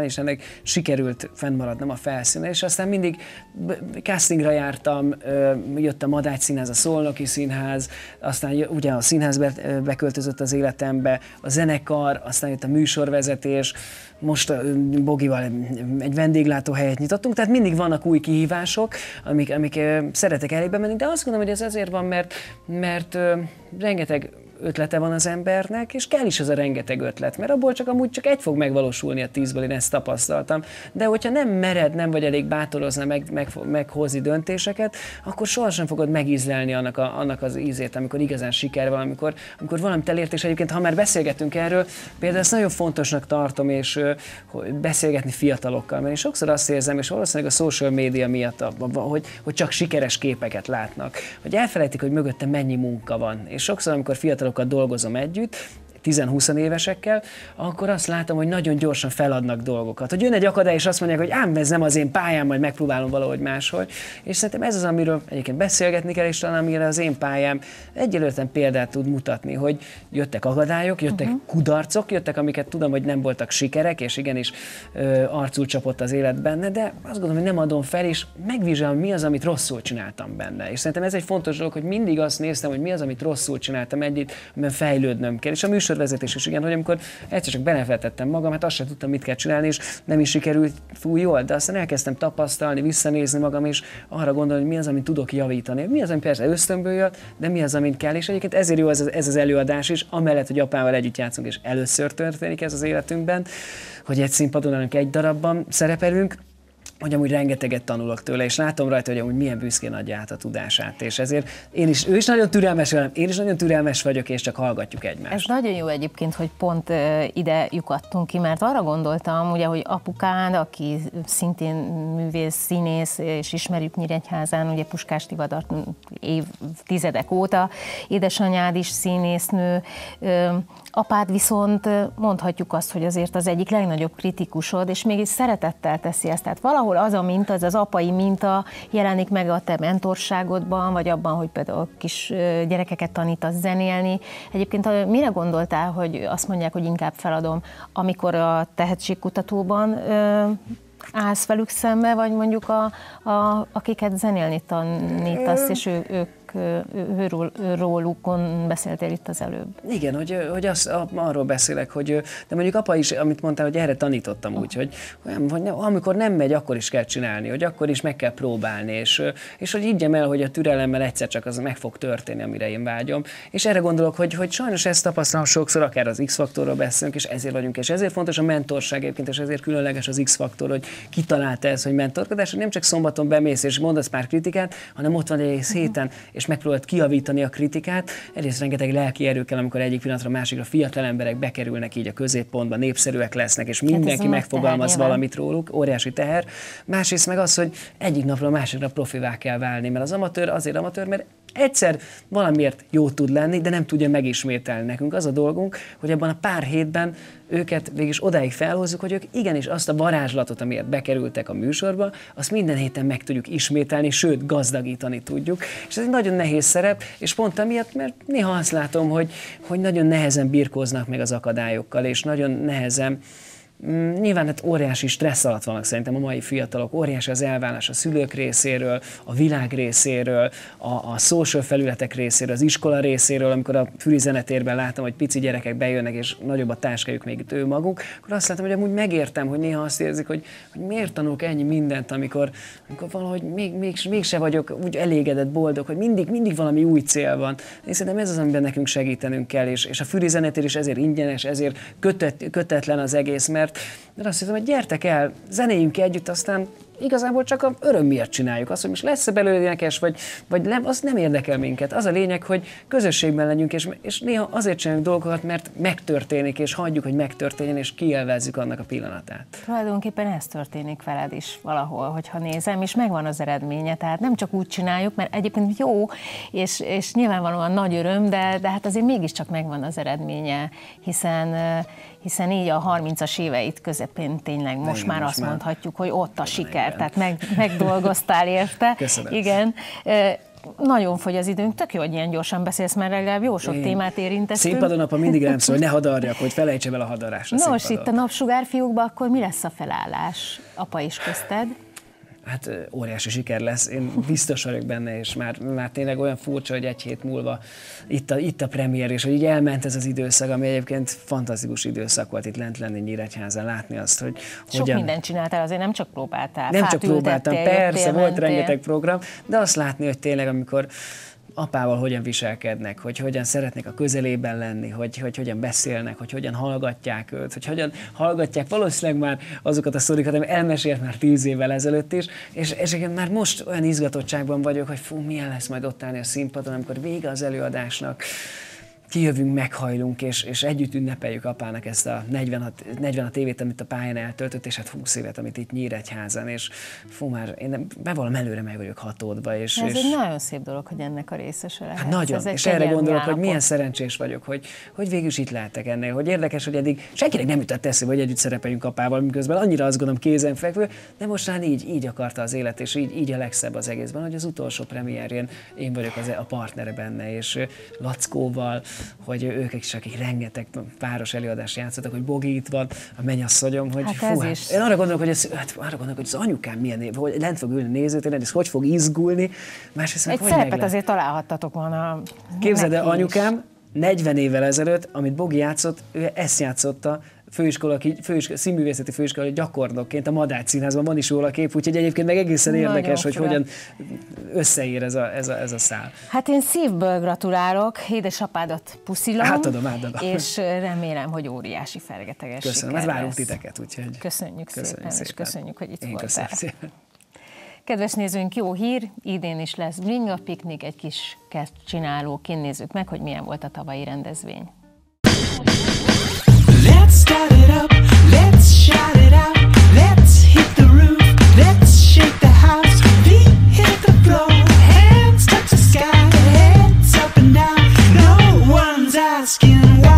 Speaker 12: hál' Istennek sikerült fennmaradnom a felszínen, és aztán mindig castingra jártam, jött a Madács Színház, a Szolnoki Színház, aztán ugye a színház beköltözött az életembe, a zenekar, aztán jött a műsorvezetés, most Bogival egy vendéglátóhelyet nyitottunk, tehát mindig vannak új kihívások, amik szeretek elébe menni, de azt gondolom, hogy ez azért van, mert rengeteg ötlete van az embernek, és kell is az a rengeteg ötlet, mert abból amúgy csak egy fog megvalósulni a 10-ből, én ezt tapasztaltam. De hogyha nem mered, nem vagy elég bátorozni, meghozni döntéseket, akkor sohasem fogod megízlelni annak az ízét, amikor igazán siker van, amikor valamit elért, és egyébként, ha már beszélgetünk erről, például ezt nagyon fontosnak tartom, és beszélgetni fiatalokkal, mert én sokszor azt érzem, és valószínűleg a social media miatt, hogy csak sikeres képeket látnak, hogy elfelejtik, hogy mögötte mennyi munka van. És sokszor, amikor fiatalokkal dolgozom együtt, 10-20 évesekkel, akkor azt látom, hogy nagyon gyorsan feladnak dolgokat. Hogy jön egy akadály, és azt mondják, hogy ám, ez nem az én pályám, majd megpróbálom valahogy máshol. És szerintem ez az, amiről egyébként beszélgetni kell, és talán amire az én pályám egyelőre példát tud mutatni, hogy jöttek akadályok, jöttek kudarcok, jöttek, amiket tudom, hogy nem voltak sikerek, és igenis arcul csapott az élet benne, de azt gondolom, hogy nem adom fel, és megvizsgálom, mi az, amit rosszul csináltam benne. És szerintem ez egy fontos dolog, hogy mindig azt néztem, hogy mi az, amit rosszul csináltam együtt, amiben fejlődnöm kell. És a műsorvezetés is igen, hogy amikor egyszer csak belevetettem magam, hát azt sem tudtam, mit kell csinálni, és nem is sikerült túl jól, de aztán elkezdtem tapasztalni, visszanézni magam, és arra gondolni, hogy mi az, amit tudok javítani. Mi az, ami persze ösztönből jött, de mi az, amit kell. És egyébként ezért jó ez az előadás is, amellett, hogy apával együtt játszunk, és először történik ez az életünkben, hogy egy színpadon, egy darabban szerepelünk, hogy amúgy rengeteget tanulok tőle, és látom rajta, hogy amúgy milyen büszkén adja át a tudását, és ezért ő is nagyon türelmes velem, én is nagyon türelmes vagyok, és csak hallgatjuk egymást.
Speaker 1: Ez nagyon jó egyébként, hogy pont ide lyukadtunk ki, mert arra gondoltam, ugye, hogy apukád, aki szintén művész, színész, és ismerjük Nyíregyházán, ugye Puskás Tivadart évtizedek óta, édesanyád is színésznő, apád viszont mondhatjuk azt, hogy azért az egyik legnagyobb kritikusod, és mégis szeretettel teszi ezt. Tehát valahol az a minta, az apai minta jelenik meg a te mentorságodban, vagy abban, hogy például kis gyerekeket tanítasz zenélni. Egyébként mire gondoltál, hogy azt mondják, hogy inkább feladom, amikor a tehetségkutatóban állsz velük szembe, vagy mondjuk akiket zenélni tanítasz, és rólukon beszéltél itt az előbb.
Speaker 12: Igen, hogy arról beszélek, hogy de mondjuk apa is, amit mondtál, hogy erre tanítottam úgy, hogy amikor nem megy, akkor is kell csinálni, hogy akkor is meg kell próbálni, és hogy higgyem el, hogy a türelemmel egyszer csak az meg fog történni, amire én vágyom. És erre gondolok, hogy sajnos ezt tapasztalom sokszor, akár az X-faktorról beszélünk, és ezért vagyunk, és ezért fontos a mentorság egyébként, és ezért különleges az X-faktor, hogy kitalálta ezt, hogy mentorkodás, hogy nem csak szombaton bemész és mondasz pár kritikát, hanem ott van egy egész héten, és megpróbálod kijavítani a kritikát. Egyrészt rengeteg lelki erő kell, amikor egyik pillanatra a másikra fiatal emberek bekerülnek így a középpontba, népszerűek lesznek, és mindenki megfogalmaz valamit róluk, óriási teher. Másrészt meg az, hogy egyik napról a másikra profivá kell válni, mert az amatőr azért amatőr, mert egyszer valamiért jó tud lenni, de nem tudja megismételni. Nekünk az a dolgunk, hogy abban a pár hétben őket végig odáig felhozzuk, hogy ők igenis azt a varázslatot, amiért bekerültek a műsorba, azt minden héten meg tudjuk ismételni, sőt gazdagítani tudjuk. És ez egy nagyon nehéz szerep, és pont amiatt, mert néha azt látom, hogy nagyon nehezen birkóznak meg az akadályokkal, és nagyon nehezen. Nyilván hát óriási stressz alatt vannak szerintem a mai fiatalok, óriási az elvárás a szülők részéről, a világ részéről, a social felületek részéről, az iskola részéről, amikor a Füri Zenetérben látom, hogy pici gyerekek bejönnek, és nagyobb a táskájuk, még itt ő maguk, akkor azt látom, hogy amúgy megértem, hogy néha azt érzik, hogy miért tanulok ennyi mindent, amikor valahogy mégse vagyok úgy elégedett, boldog, hogy mindig valami új cél van. Én szerintem ez az, amiben nekünk segítenünk kell, és a Füri Zenetér is ezért ingyenes, ezért kötetlen az egész, mert azt hiszem, hogy gyertek el, zenéljünk együtt, aztán igazából csak a öröm miatt csináljuk. Azt, hogy most lesz-e belőle énekes, vagy nem, az nem érdekel minket. Az a lényeg, hogy közösségben legyünk, és néha azért csináljuk dolgokat, mert megtörténik, és hagyjuk, hogy megtörténjen, és kielvezzük annak a pillanatát. Tulajdonképpen
Speaker 1: ez történik veled is valahol, hogyha nézem, és megvan az eredménye. Tehát nem csak úgy csináljuk, mert egyébként jó, és nyilvánvalóan nagy öröm, de hát azért mégiscsak megvan az eredménye, hiszen így a 30-as éveid közepén tényleg most már azt mondhatjuk, hogy ott a siker, tehát megdolgoztál érte.
Speaker 12: Köszönöm.
Speaker 1: Igen. nagyon fogy az időnk, tök jó, hogy ilyen gyorsan beszélsz, mert legalább jó sok témát érinteztünk.
Speaker 12: Színpadon apa mindig nem szól, hogy ne hadarjak, hogy felejtse el a hadarásra.
Speaker 1: Nos, itt a Napsugár fiúkban akkor mi lesz a felállás apa is közted?
Speaker 12: Hát óriási siker lesz, én biztos vagyok benne, és már tényleg olyan furcsa, hogy egy hét múlva itt a premier, és hogy így elment ez az időszak, ami egyébként fantasztikus időszak volt itt lent lenni Nyíregyházán, látni azt, hogy
Speaker 1: sok mindent csináltál, azért nem csak próbáltál.
Speaker 12: Nem csak próbáltam, persze, volt rengeteg program, de azt látni, hogy tényleg amikor apával hogyan viselkednek, hogy hogyan szeretnek a közelében lenni, hogy hogyan beszélnek, hogy hogyan hallgatják őt, hogy hogyan hallgatják valószínűleg már azokat a sztorikat, ami elmesélt már 10 évvel ezelőtt is, és igen, már most olyan izgatottságban vagyok, hogy fú, milyen lesz majd ott állni a színpadon, amikor vége az előadásnak, kijövünk, meghajlunk, és együtt ünnepeljük apának ezt a 46 évét, amit a pályán eltöltött, és hát 20 évet, amit itt Nyíregyházan, és fú, már én bevallom, előre meg vagyok hatódva. Ez
Speaker 1: egy nagyon szép dolog, hogy ennek a részese lehet.
Speaker 12: Hát nagyon, és erre gondolok, hogy milyen szerencsés vagyok, hogy végül is itt lehetek ennél, hogy érdekes, hogy eddig senkinek nem jutott eszébe, hogy együtt szerepeljünk apával, miközben annyira azt gondolom kézenfekvő, de mostan így akarta az élet, és így a legszebb az egészben, hogy az utolsó premierjén én vagyok a partnere benne, és Lackóval, hogy ők is, akik rengeteg páros előadást játszottak, hogy Bogi itt van, a mennyasszonyom, hogy én arra gondolok, hogy az anyukám milyen év, hogy lent fog ülni nézőtéren, ez hogy fog izgulni. Másrészt
Speaker 1: egy szerepet azért találhattatok volna.
Speaker 12: Képzeld el, anyukám 40 évvel ezelőtt, amit Bogi játszott, ő ezt játszotta, színművészeti főiskola gyakornokként a Madács Színházban van is róla kép, úgyhogy egyébként meg egészen érdekes, hogy hogyan összeér ez a szál.
Speaker 1: Hát én szívből gratulálok, édesapádat puszilom,
Speaker 12: átadom.
Speaker 1: És remélem, hogy óriási fergeteges
Speaker 12: köszönöm, hát várunk titeket, úgyhogy
Speaker 1: köszönjük szépen, és köszönjük, hogy itt voltál.
Speaker 12: Szépen.
Speaker 1: Kedves nézőnk, jó hír, idén is lesz Bringa Piknik, egy kis kertcsinálóként nézzük meg, hogy milyen volt a tavalyi rendezvény.
Speaker 13: Let's start it up, let's shout it out, let's hit the roof, let's shake the house, feet hit the floor, hands touch the sky, heads up and down, no one's asking why.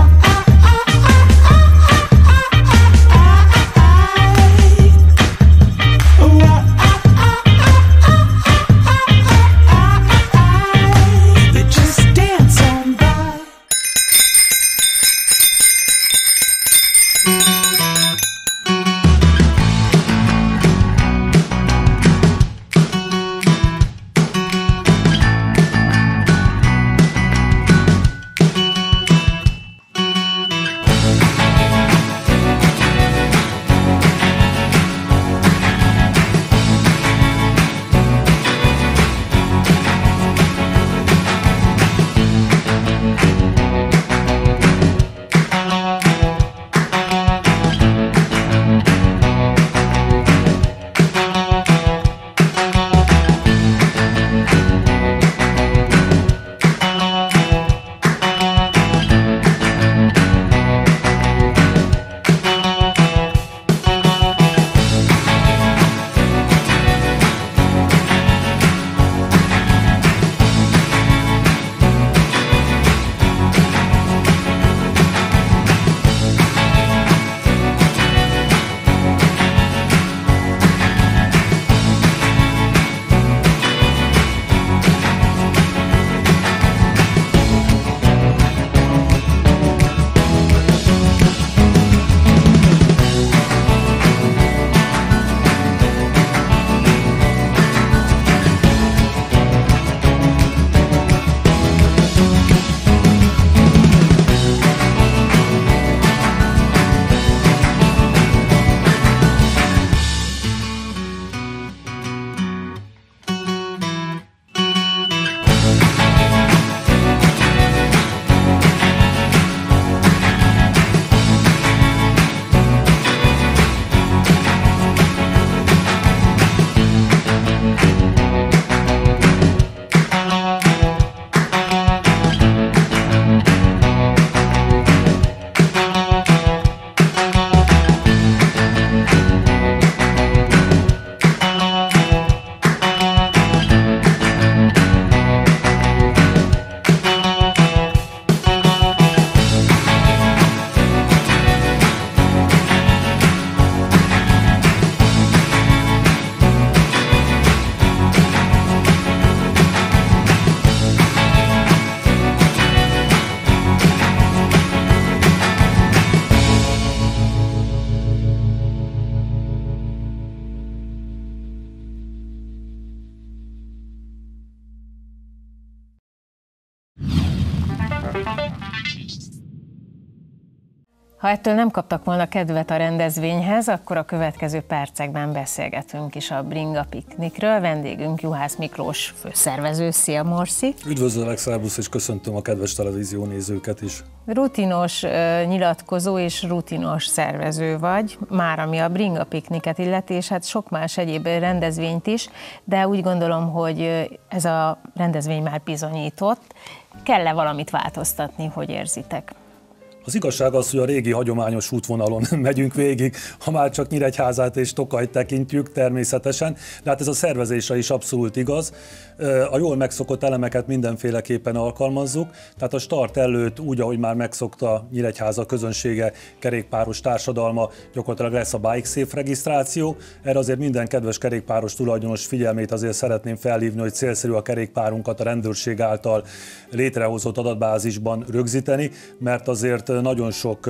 Speaker 1: Ha ettől nem kaptak volna kedvet a rendezvényhez, akkor a következő percekben beszélgetünk is a Bringa Piknikről. Vendégünk Juhász Miklós főszervező. Szia, Morszi!
Speaker 14: Üdvözlök, szervusz, és köszöntöm a kedves televíziónézőket is.
Speaker 1: Rutinos nyilatkozó és rutinos szervező vagy, már ami a Bringa Pikniket illeti, és hát sok más egyéb rendezvényt is, de úgy gondolom, hogy ez a rendezvény már bizonyított. Kell-e valamit változtatni, hogy érzitek?
Speaker 14: Az igazság az, hogy a régi hagyományos útvonalon megyünk végig, ha már csak Nyíregyházát és Tokajt tekintjük természetesen, de hát ez a szervezésre is abszolút igaz. A jól megszokott elemeket mindenféleképpen alkalmazzuk, tehát a start előtt úgy, ahogy már megszokta Nyíregyháza közönsége, kerékpáros társadalma, gyakorlatilag lesz a Bike Safe regisztráció. Erre azért minden kedves kerékpáros tulajdonos figyelmét azért szeretném felhívni, hogy célszerű a kerékpárunkat a rendőrség által létrehozott adatbázisban rögzíteni, mert azért nagyon sok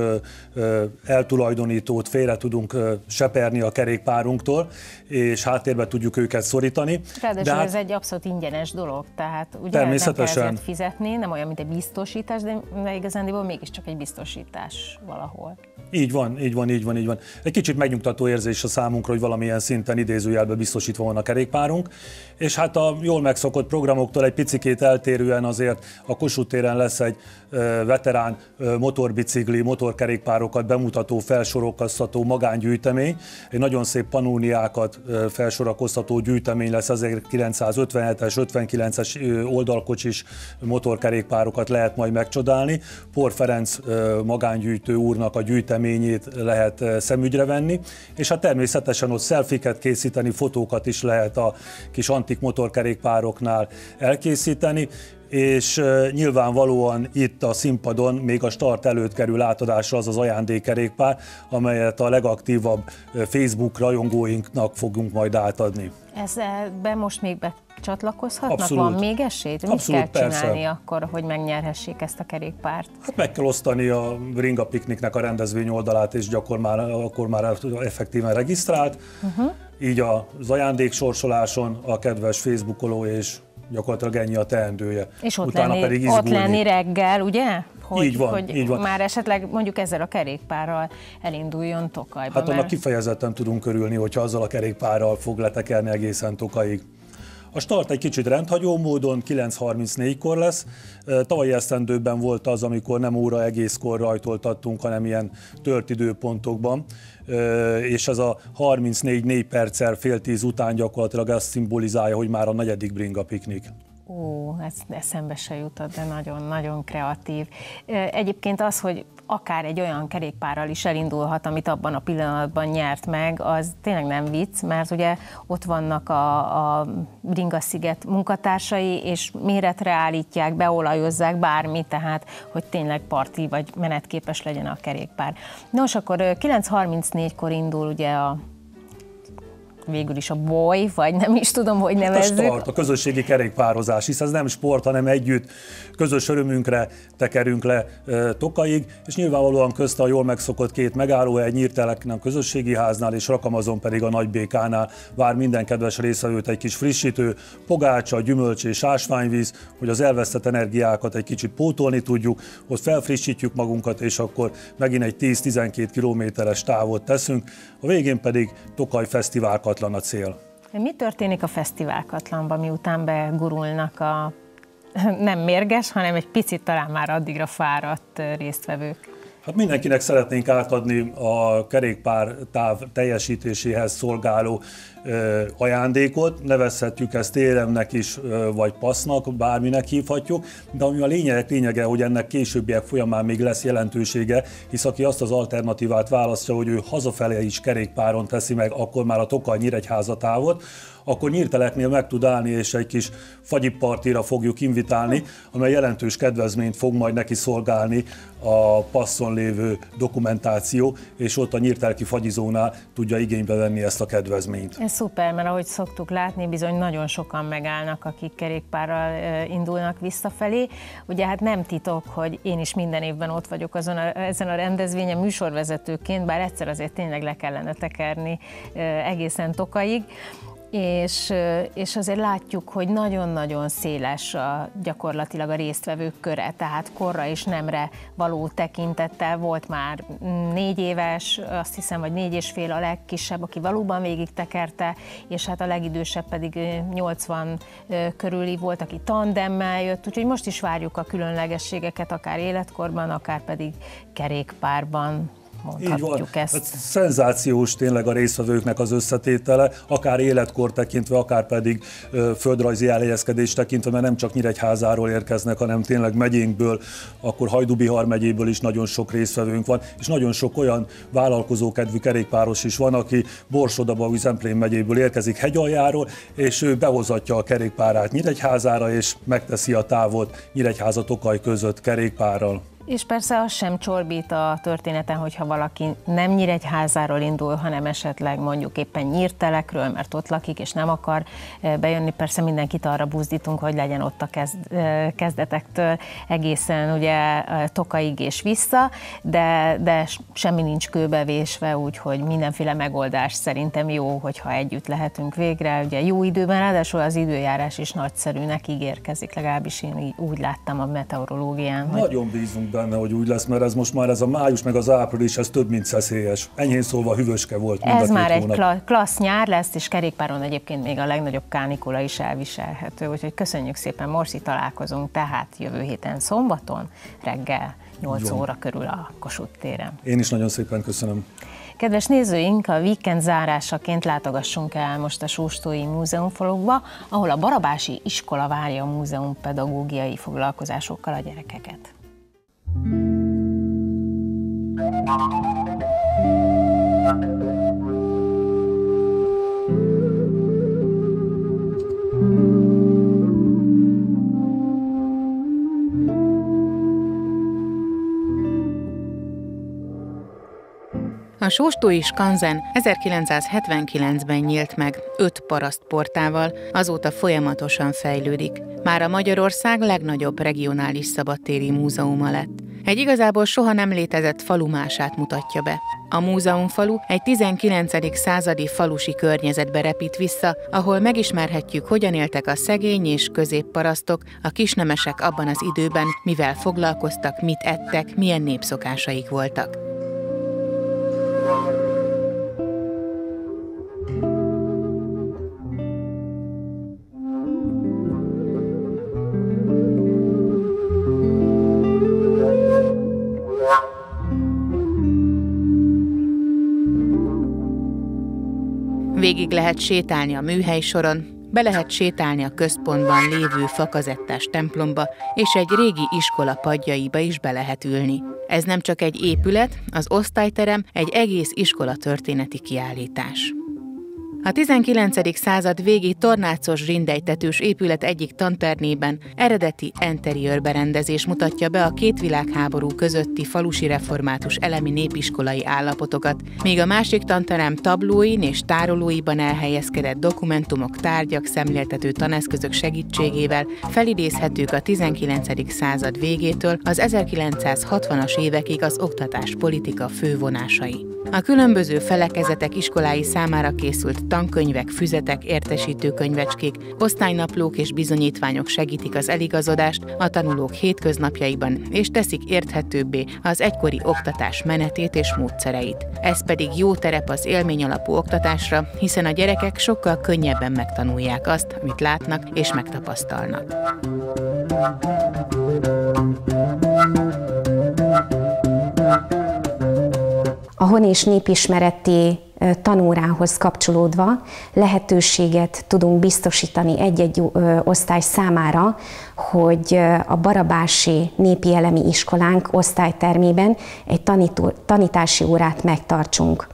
Speaker 14: eltulajdonítót félre tudunk seperni a kerékpárunktól, és háttérbe tudjuk őket szorítani.
Speaker 1: Ráadásul ez egy abszolút ingyenes dolog, tehát ugye
Speaker 14: természetesen
Speaker 1: nem kell ezért fizetni, nem olyan, mint egy biztosítás, de igazándiból mégiscsak egy biztosítás valahol.
Speaker 14: Így van. Egy kicsit megnyugtató érzés a számunkra, hogy valamilyen szinten idézőjelben biztosítva van a kerékpárunk, és hát a jól megszokott programoktól egy picikét eltérően azért a Kossuth téren lesz egy veterán motorbicikli, motorkerékpárokat bemutató, felsorakoztató magángyűjtemény. Egy nagyon szép panóniákat felsorakoztató gyűjtemény lesz, 1957-es, 59-es oldalkocsis motorkerékpárokat lehet majd megcsodálni. Por Ferenc magángyűjtő úrnak a gyűjteményét lehet szemügyre venni, és hát természetesen ott selfieket készíteni, fotókat is lehet a kis antik motorkerékpároknál elkészíteni, és nyilvánvalóan itt a színpadon még a start előtt kerül átadásra az az ajándékkerékpár, amelyet a legaktívabb Facebook rajongóinknak fogunk majd átadni.
Speaker 1: Ezben most még becsatlakozhatnak?
Speaker 14: Abszolút.
Speaker 1: Van még esély? Mit kell csinálni akkor, hogy megnyerhessék ezt a kerékpárt?
Speaker 14: Hát meg kell osztani a Bringa Pikniknek a rendezvény oldalát, és akkor már effektíven regisztrált. Így az ajándéksorsoláson a kedves Facebookoló és gyakorlatilag ennyi a teendője.
Speaker 1: És ott lenni reggel, ugye? Hogy,
Speaker 14: így van.
Speaker 1: Már esetleg mondjuk ezzel a kerékpárral elinduljon Tokajba.
Speaker 14: Hát annak kifejezetten tudunk örülni, hogyha azzal a kerékpárral fog letekerni egészen Tokajig. A start egy kicsit rendhagyó módon 9:34-kor lesz. Tavalyi esztendőben volt az, amikor nem óra egészkor rajtoltattunk, hanem ilyen tört időpontokban. És ez a 34 perccel fél 10 után gyakorlatilag azt szimbolizálja, hogy már a 4. Bringa Piknik.
Speaker 1: Ó, ez eszembe se jutott, de nagyon-nagyon kreatív. Egyébként az, hogy akár egy olyan kerékpárral is elindulhat, amit abban a pillanatban nyert meg, az tényleg nem vicc, mert ugye ott vannak a Bringa-sziget munkatársai, és méretre állítják, beolajozzák bármi, tehát hogy tényleg parti vagy menetképes legyen a kerékpár. Nos, akkor 9:34-kor indul ugye végül is a boly, vagy nem is tudom, hogy nevezzük.
Speaker 14: A start, a közösségi kerékpározás, hisz ez nem sport, hanem együtt közös örömünkre tekerünk le Tokajig, és nyilvánvalóan közte a jól megszokott két megállóhely, Nyírteleknek a közösségi háznál, és Rakamazon pedig a Nagy Békánál vár minden kedves résztvevőt egy kis frissítő, pogácsa, gyümölcs és ásványvíz, hogy az elvesztett energiákat egy kicsit pótolni tudjuk, ott felfrissítjük magunkat, és akkor megint egy 10-12 kilométeres távot teszünk, a végén pedig Tokaj Fesztivál Katlan a cél.
Speaker 1: Mi történik a Fesztivál Katlanban, miután begurulnak a nem mérges, hanem egy picit talán már addigra fáradt résztvevők?
Speaker 14: Hát mindenkinek szeretnénk átadni a kerékpártáv teljesítéséhez szolgáló ajándékot, nevezhetjük ezt éremnek is, vagy passznak, bárminek hívhatjuk, de ami a lényege, hogy ennek későbbiek folyamán még lesz jelentősége, hisz aki azt az alternatívát választja, hogy ő hazafelé is kerékpáron teszi meg, akkor már a Tokaj-Nyíregyháza távot, akkor Nyírteleknél meg tud állni, és egy kis fagyipartira fogjuk invitálni, amely jelentős kedvezményt fog majd neki szolgálni a passzon lévő dokumentáció, és ott a nyírteleki fagyizónál tudja igénybe venni ezt a kedvezményt.
Speaker 1: Ez szuper, mert ahogy szoktuk látni, bizony nagyon sokan megállnak, akik kerékpárral indulnak visszafelé. Ugye hát nem titok, hogy én is minden évben ott vagyok ezen a rendezvényen műsorvezetőként, bár egyszer azért tényleg le kellene tekerni egészen Tokajig. és azért látjuk, hogy nagyon-nagyon széles gyakorlatilag a résztvevők köre, tehát korra és nemre való tekintettel volt már 4 éves, azt hiszem, vagy 4,5 a legkisebb, aki valóban végig tekerte, és hát a legidősebb pedig 80 körüli volt, aki tandemmel jött, úgyhogy most is várjuk a különlegességeket, akár életkorban, akár pedig kerékpárban. Mondhatjuk ezt.
Speaker 14: Hát szenzációs tényleg a résztvevőknek az összetétele, akár életkor tekintve, akár pedig földrajzi elhelyezkedés tekintve, mert nem csak Nyíregyházáról érkeznek, hanem tényleg megyénkből, akkor Hajdú-Bihar megyéből is nagyon sok résztvevőnk van, és nagyon sok olyan vállalkozókedvű kerékpáros is van, aki Borsod-Abaúj-Zemplén megyéből érkezik Hegyaljáról, és ő behozatja a kerékpárát Nyíregyházára, és megteszi a távot Nyíregyháza-Tokaj között kerékpárral.
Speaker 1: És persze az sem csorbít a történeten, hogyha valaki nem Nyíregyházáról indul, hanem esetleg mondjuk éppen Nyírtelekről, mert ott lakik és nem akar bejönni. Persze mindenkit arra buzdítunk, hogy legyen ott a kezdetektől egészen ugye Tokajig és vissza, de semmi nincs kőbevésve, úgyhogy mindenféle megoldás szerintem jó, hogyha együtt lehetünk végre. Ugye jó időben, ráadásul az időjárás is nagyszerűnek ígérkezik, legalábbis én úgy láttam a meteorológián.
Speaker 14: Nagyon bízunk benne, hogy úgy lesz, mert ez most már ez a május meg az április, ez több mint szeszélyes. Enyhén szólva hűvöske volt mind a 2
Speaker 1: hónap. Ez már
Speaker 14: hónap.
Speaker 1: egy klassz nyár lesz, és kerékpáron egyébként még a legnagyobb kánikula is elviselhető. Úgyhogy köszönjük szépen, Morsi, találkozunk tehát jövő héten szombaton reggel 8 óra körül a Kossuth téren.
Speaker 14: Én is nagyon szépen köszönöm.
Speaker 1: Kedves nézőink, a víkend zárásaként látogassunk el most a Sóstói Múzeumfalukba, ahol a Barabási iskola várja a múzeum pedagógiai foglalkozásokkal a gyerekeket.
Speaker 15: A sóstói skanzen 1979-ben nyílt meg 5 parasztportával, azóta folyamatosan fejlődik. Mára Magyarország legnagyobb regionális szabadtéri múzeuma lett. Egy igazából soha nem létezett falumását mutatja be. A múzeumfalu egy 19. századi falusi környezetbe repít vissza, ahol megismerhetjük, hogyan éltek a szegény és középparasztok, a kisnemesek abban az időben, mivel foglalkoztak, mit ettek, milyen népszokásaik voltak. Végig lehet sétálni a műhelysoron, be lehet sétálni a központban lévő fakazettás templomba, és egy régi iskola padjaiba is be lehet ülni. Ez nem csak egy épület, az osztályterem egy egész iskola történeti kiállítás. A 19. század végi tornácos zsindelytetős épület egyik tanternében eredeti enteriőrberendezés mutatja be a 2 világháború közötti falusi református elemi népiskolai állapotokat, míg a másik tanterem tablóin és tárolóiban elhelyezkedett dokumentumok, tárgyak, szemléltető taneszközök segítségével felidézhetők a 19. század végétől az 1960-as évekig az oktatáspolitika fővonásai. A különböző felekezetek iskolái számára készült tankönyvek, füzetek, értesítőkönyvecskék, osztálynaplók és bizonyítványok segítik az eligazodást a tanulók hétköznapjaiban, és teszik érthetőbbé az egykori oktatás menetét és módszereit. Ez pedig jó terep az élményalapú oktatásra, hiszen a gyerekek sokkal könnyebben megtanulják azt, amit látnak és megtapasztalnak.
Speaker 16: A hon- és népismereti tanórához kapcsolódva lehetőséget tudunk biztosítani egy-egy osztály számára, hogy a Barabási Népi Elemi Iskolánk osztálytermében egy tanítási órát megtartsunk.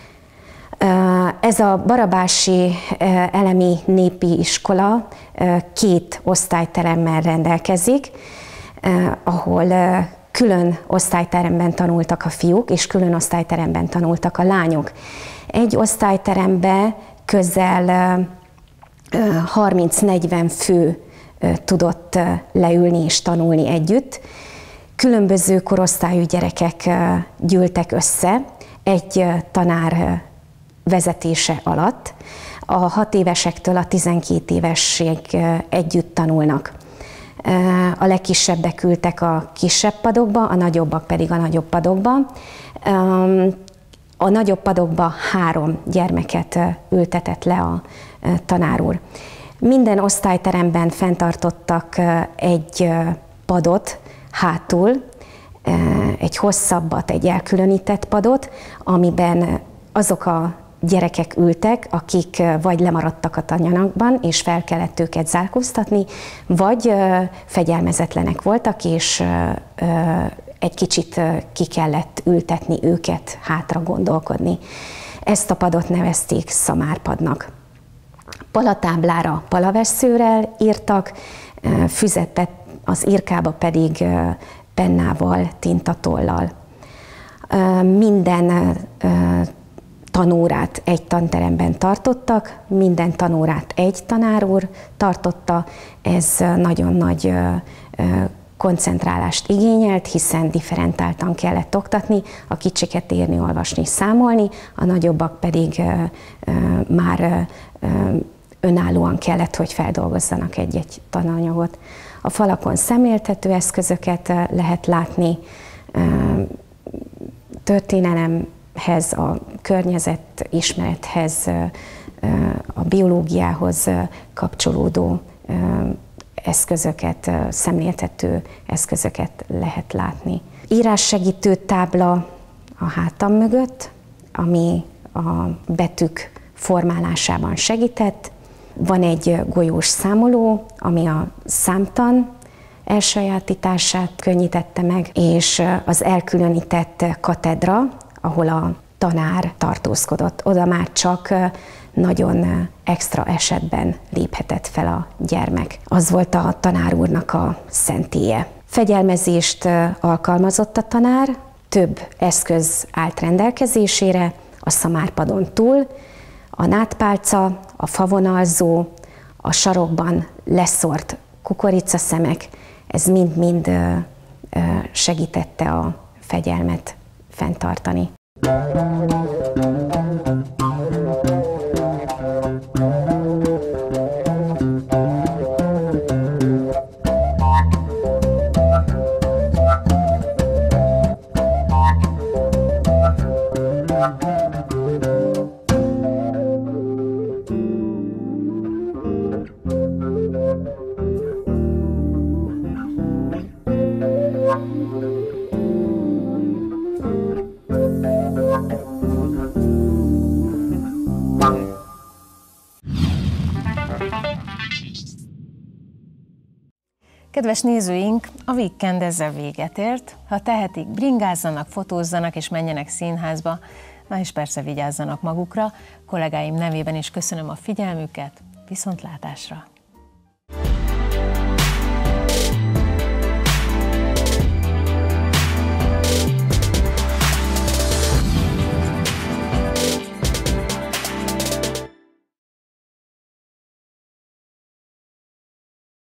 Speaker 16: Ez a Barabási Elemi Népi Iskola 2 osztályteremmel rendelkezik, ahol külön osztályteremben tanultak a fiúk, és külön osztályteremben tanultak a lányok. Egy osztályterembe közel 30-40 fő tudott leülni és tanulni együtt. Különböző korosztályú gyerekek gyűltek össze egy tanár vezetése alatt, A 6 évesektől a 12 évesig együtt tanulnak. A legkisebbek ültek a kisebb padokba, a nagyobbak pedig a nagyobb padokba. A nagyobb padokba 3 gyermeket ültetett le a tanár úr. Minden osztályteremben fenntartottak egy padot hátul, egy hosszabbat, egy elkülönített padot, amiben azok a gyerekek ültek, akik vagy lemaradtak a tananyagban, és fel kellett őket zárkóztatni, vagy fegyelmezetlenek voltak, és egy kicsit ki kellett ültetni őket, hátra gondolkodni. Ezt a padot nevezték szamárpadnak. Palatáblára palavesszőrrel írtak, füzetbe, az írkába pedig pennával, tintatollal. Minden tanórát egy tanteremben tartottak, minden tanórát egy tanár úr tartotta, ez nagyon nagy koncentrálást igényelt, hiszen differentáltan kellett oktatni, a kicsiket írni, olvasni, számolni, a nagyobbak pedig már önállóan kellett, hogy feldolgozzanak egy tananyagot. A falakon szemléltető eszközöket lehet látni, történelemhez, a környezetismerethez, a biológiához kapcsolódó eszközöket, szemléltető eszközöket lehet látni. Írássegítő tábla a hátam mögött, ami a betűk formálásában segített. Van egy golyós számoló, ami a számtan elsajátítását könnyítette meg, és az elkülönített katedra, ahol a tanár tartózkodott. Oda már csak nagyon extra esetben léphetett fel a gyermek. Az volt a tanár úrnak a szentélye. Fegyelmezést alkalmazott a tanár, több eszköz állt rendelkezésére, a szamárpadon túl, a nátpálca, a favonalzó, a sarokban leszórt kukoricaszemek, ez mind-mind segítette a fegyelmet fenntartani.
Speaker 1: Kedves nézőink, a Weekend ezzel véget ért. Ha tehetik, bringázzanak, fotózzanak és menjenek színházba, na és persze vigyázzanak magukra. Kollégáim nevében is köszönöm a figyelmüket, viszontlátásra!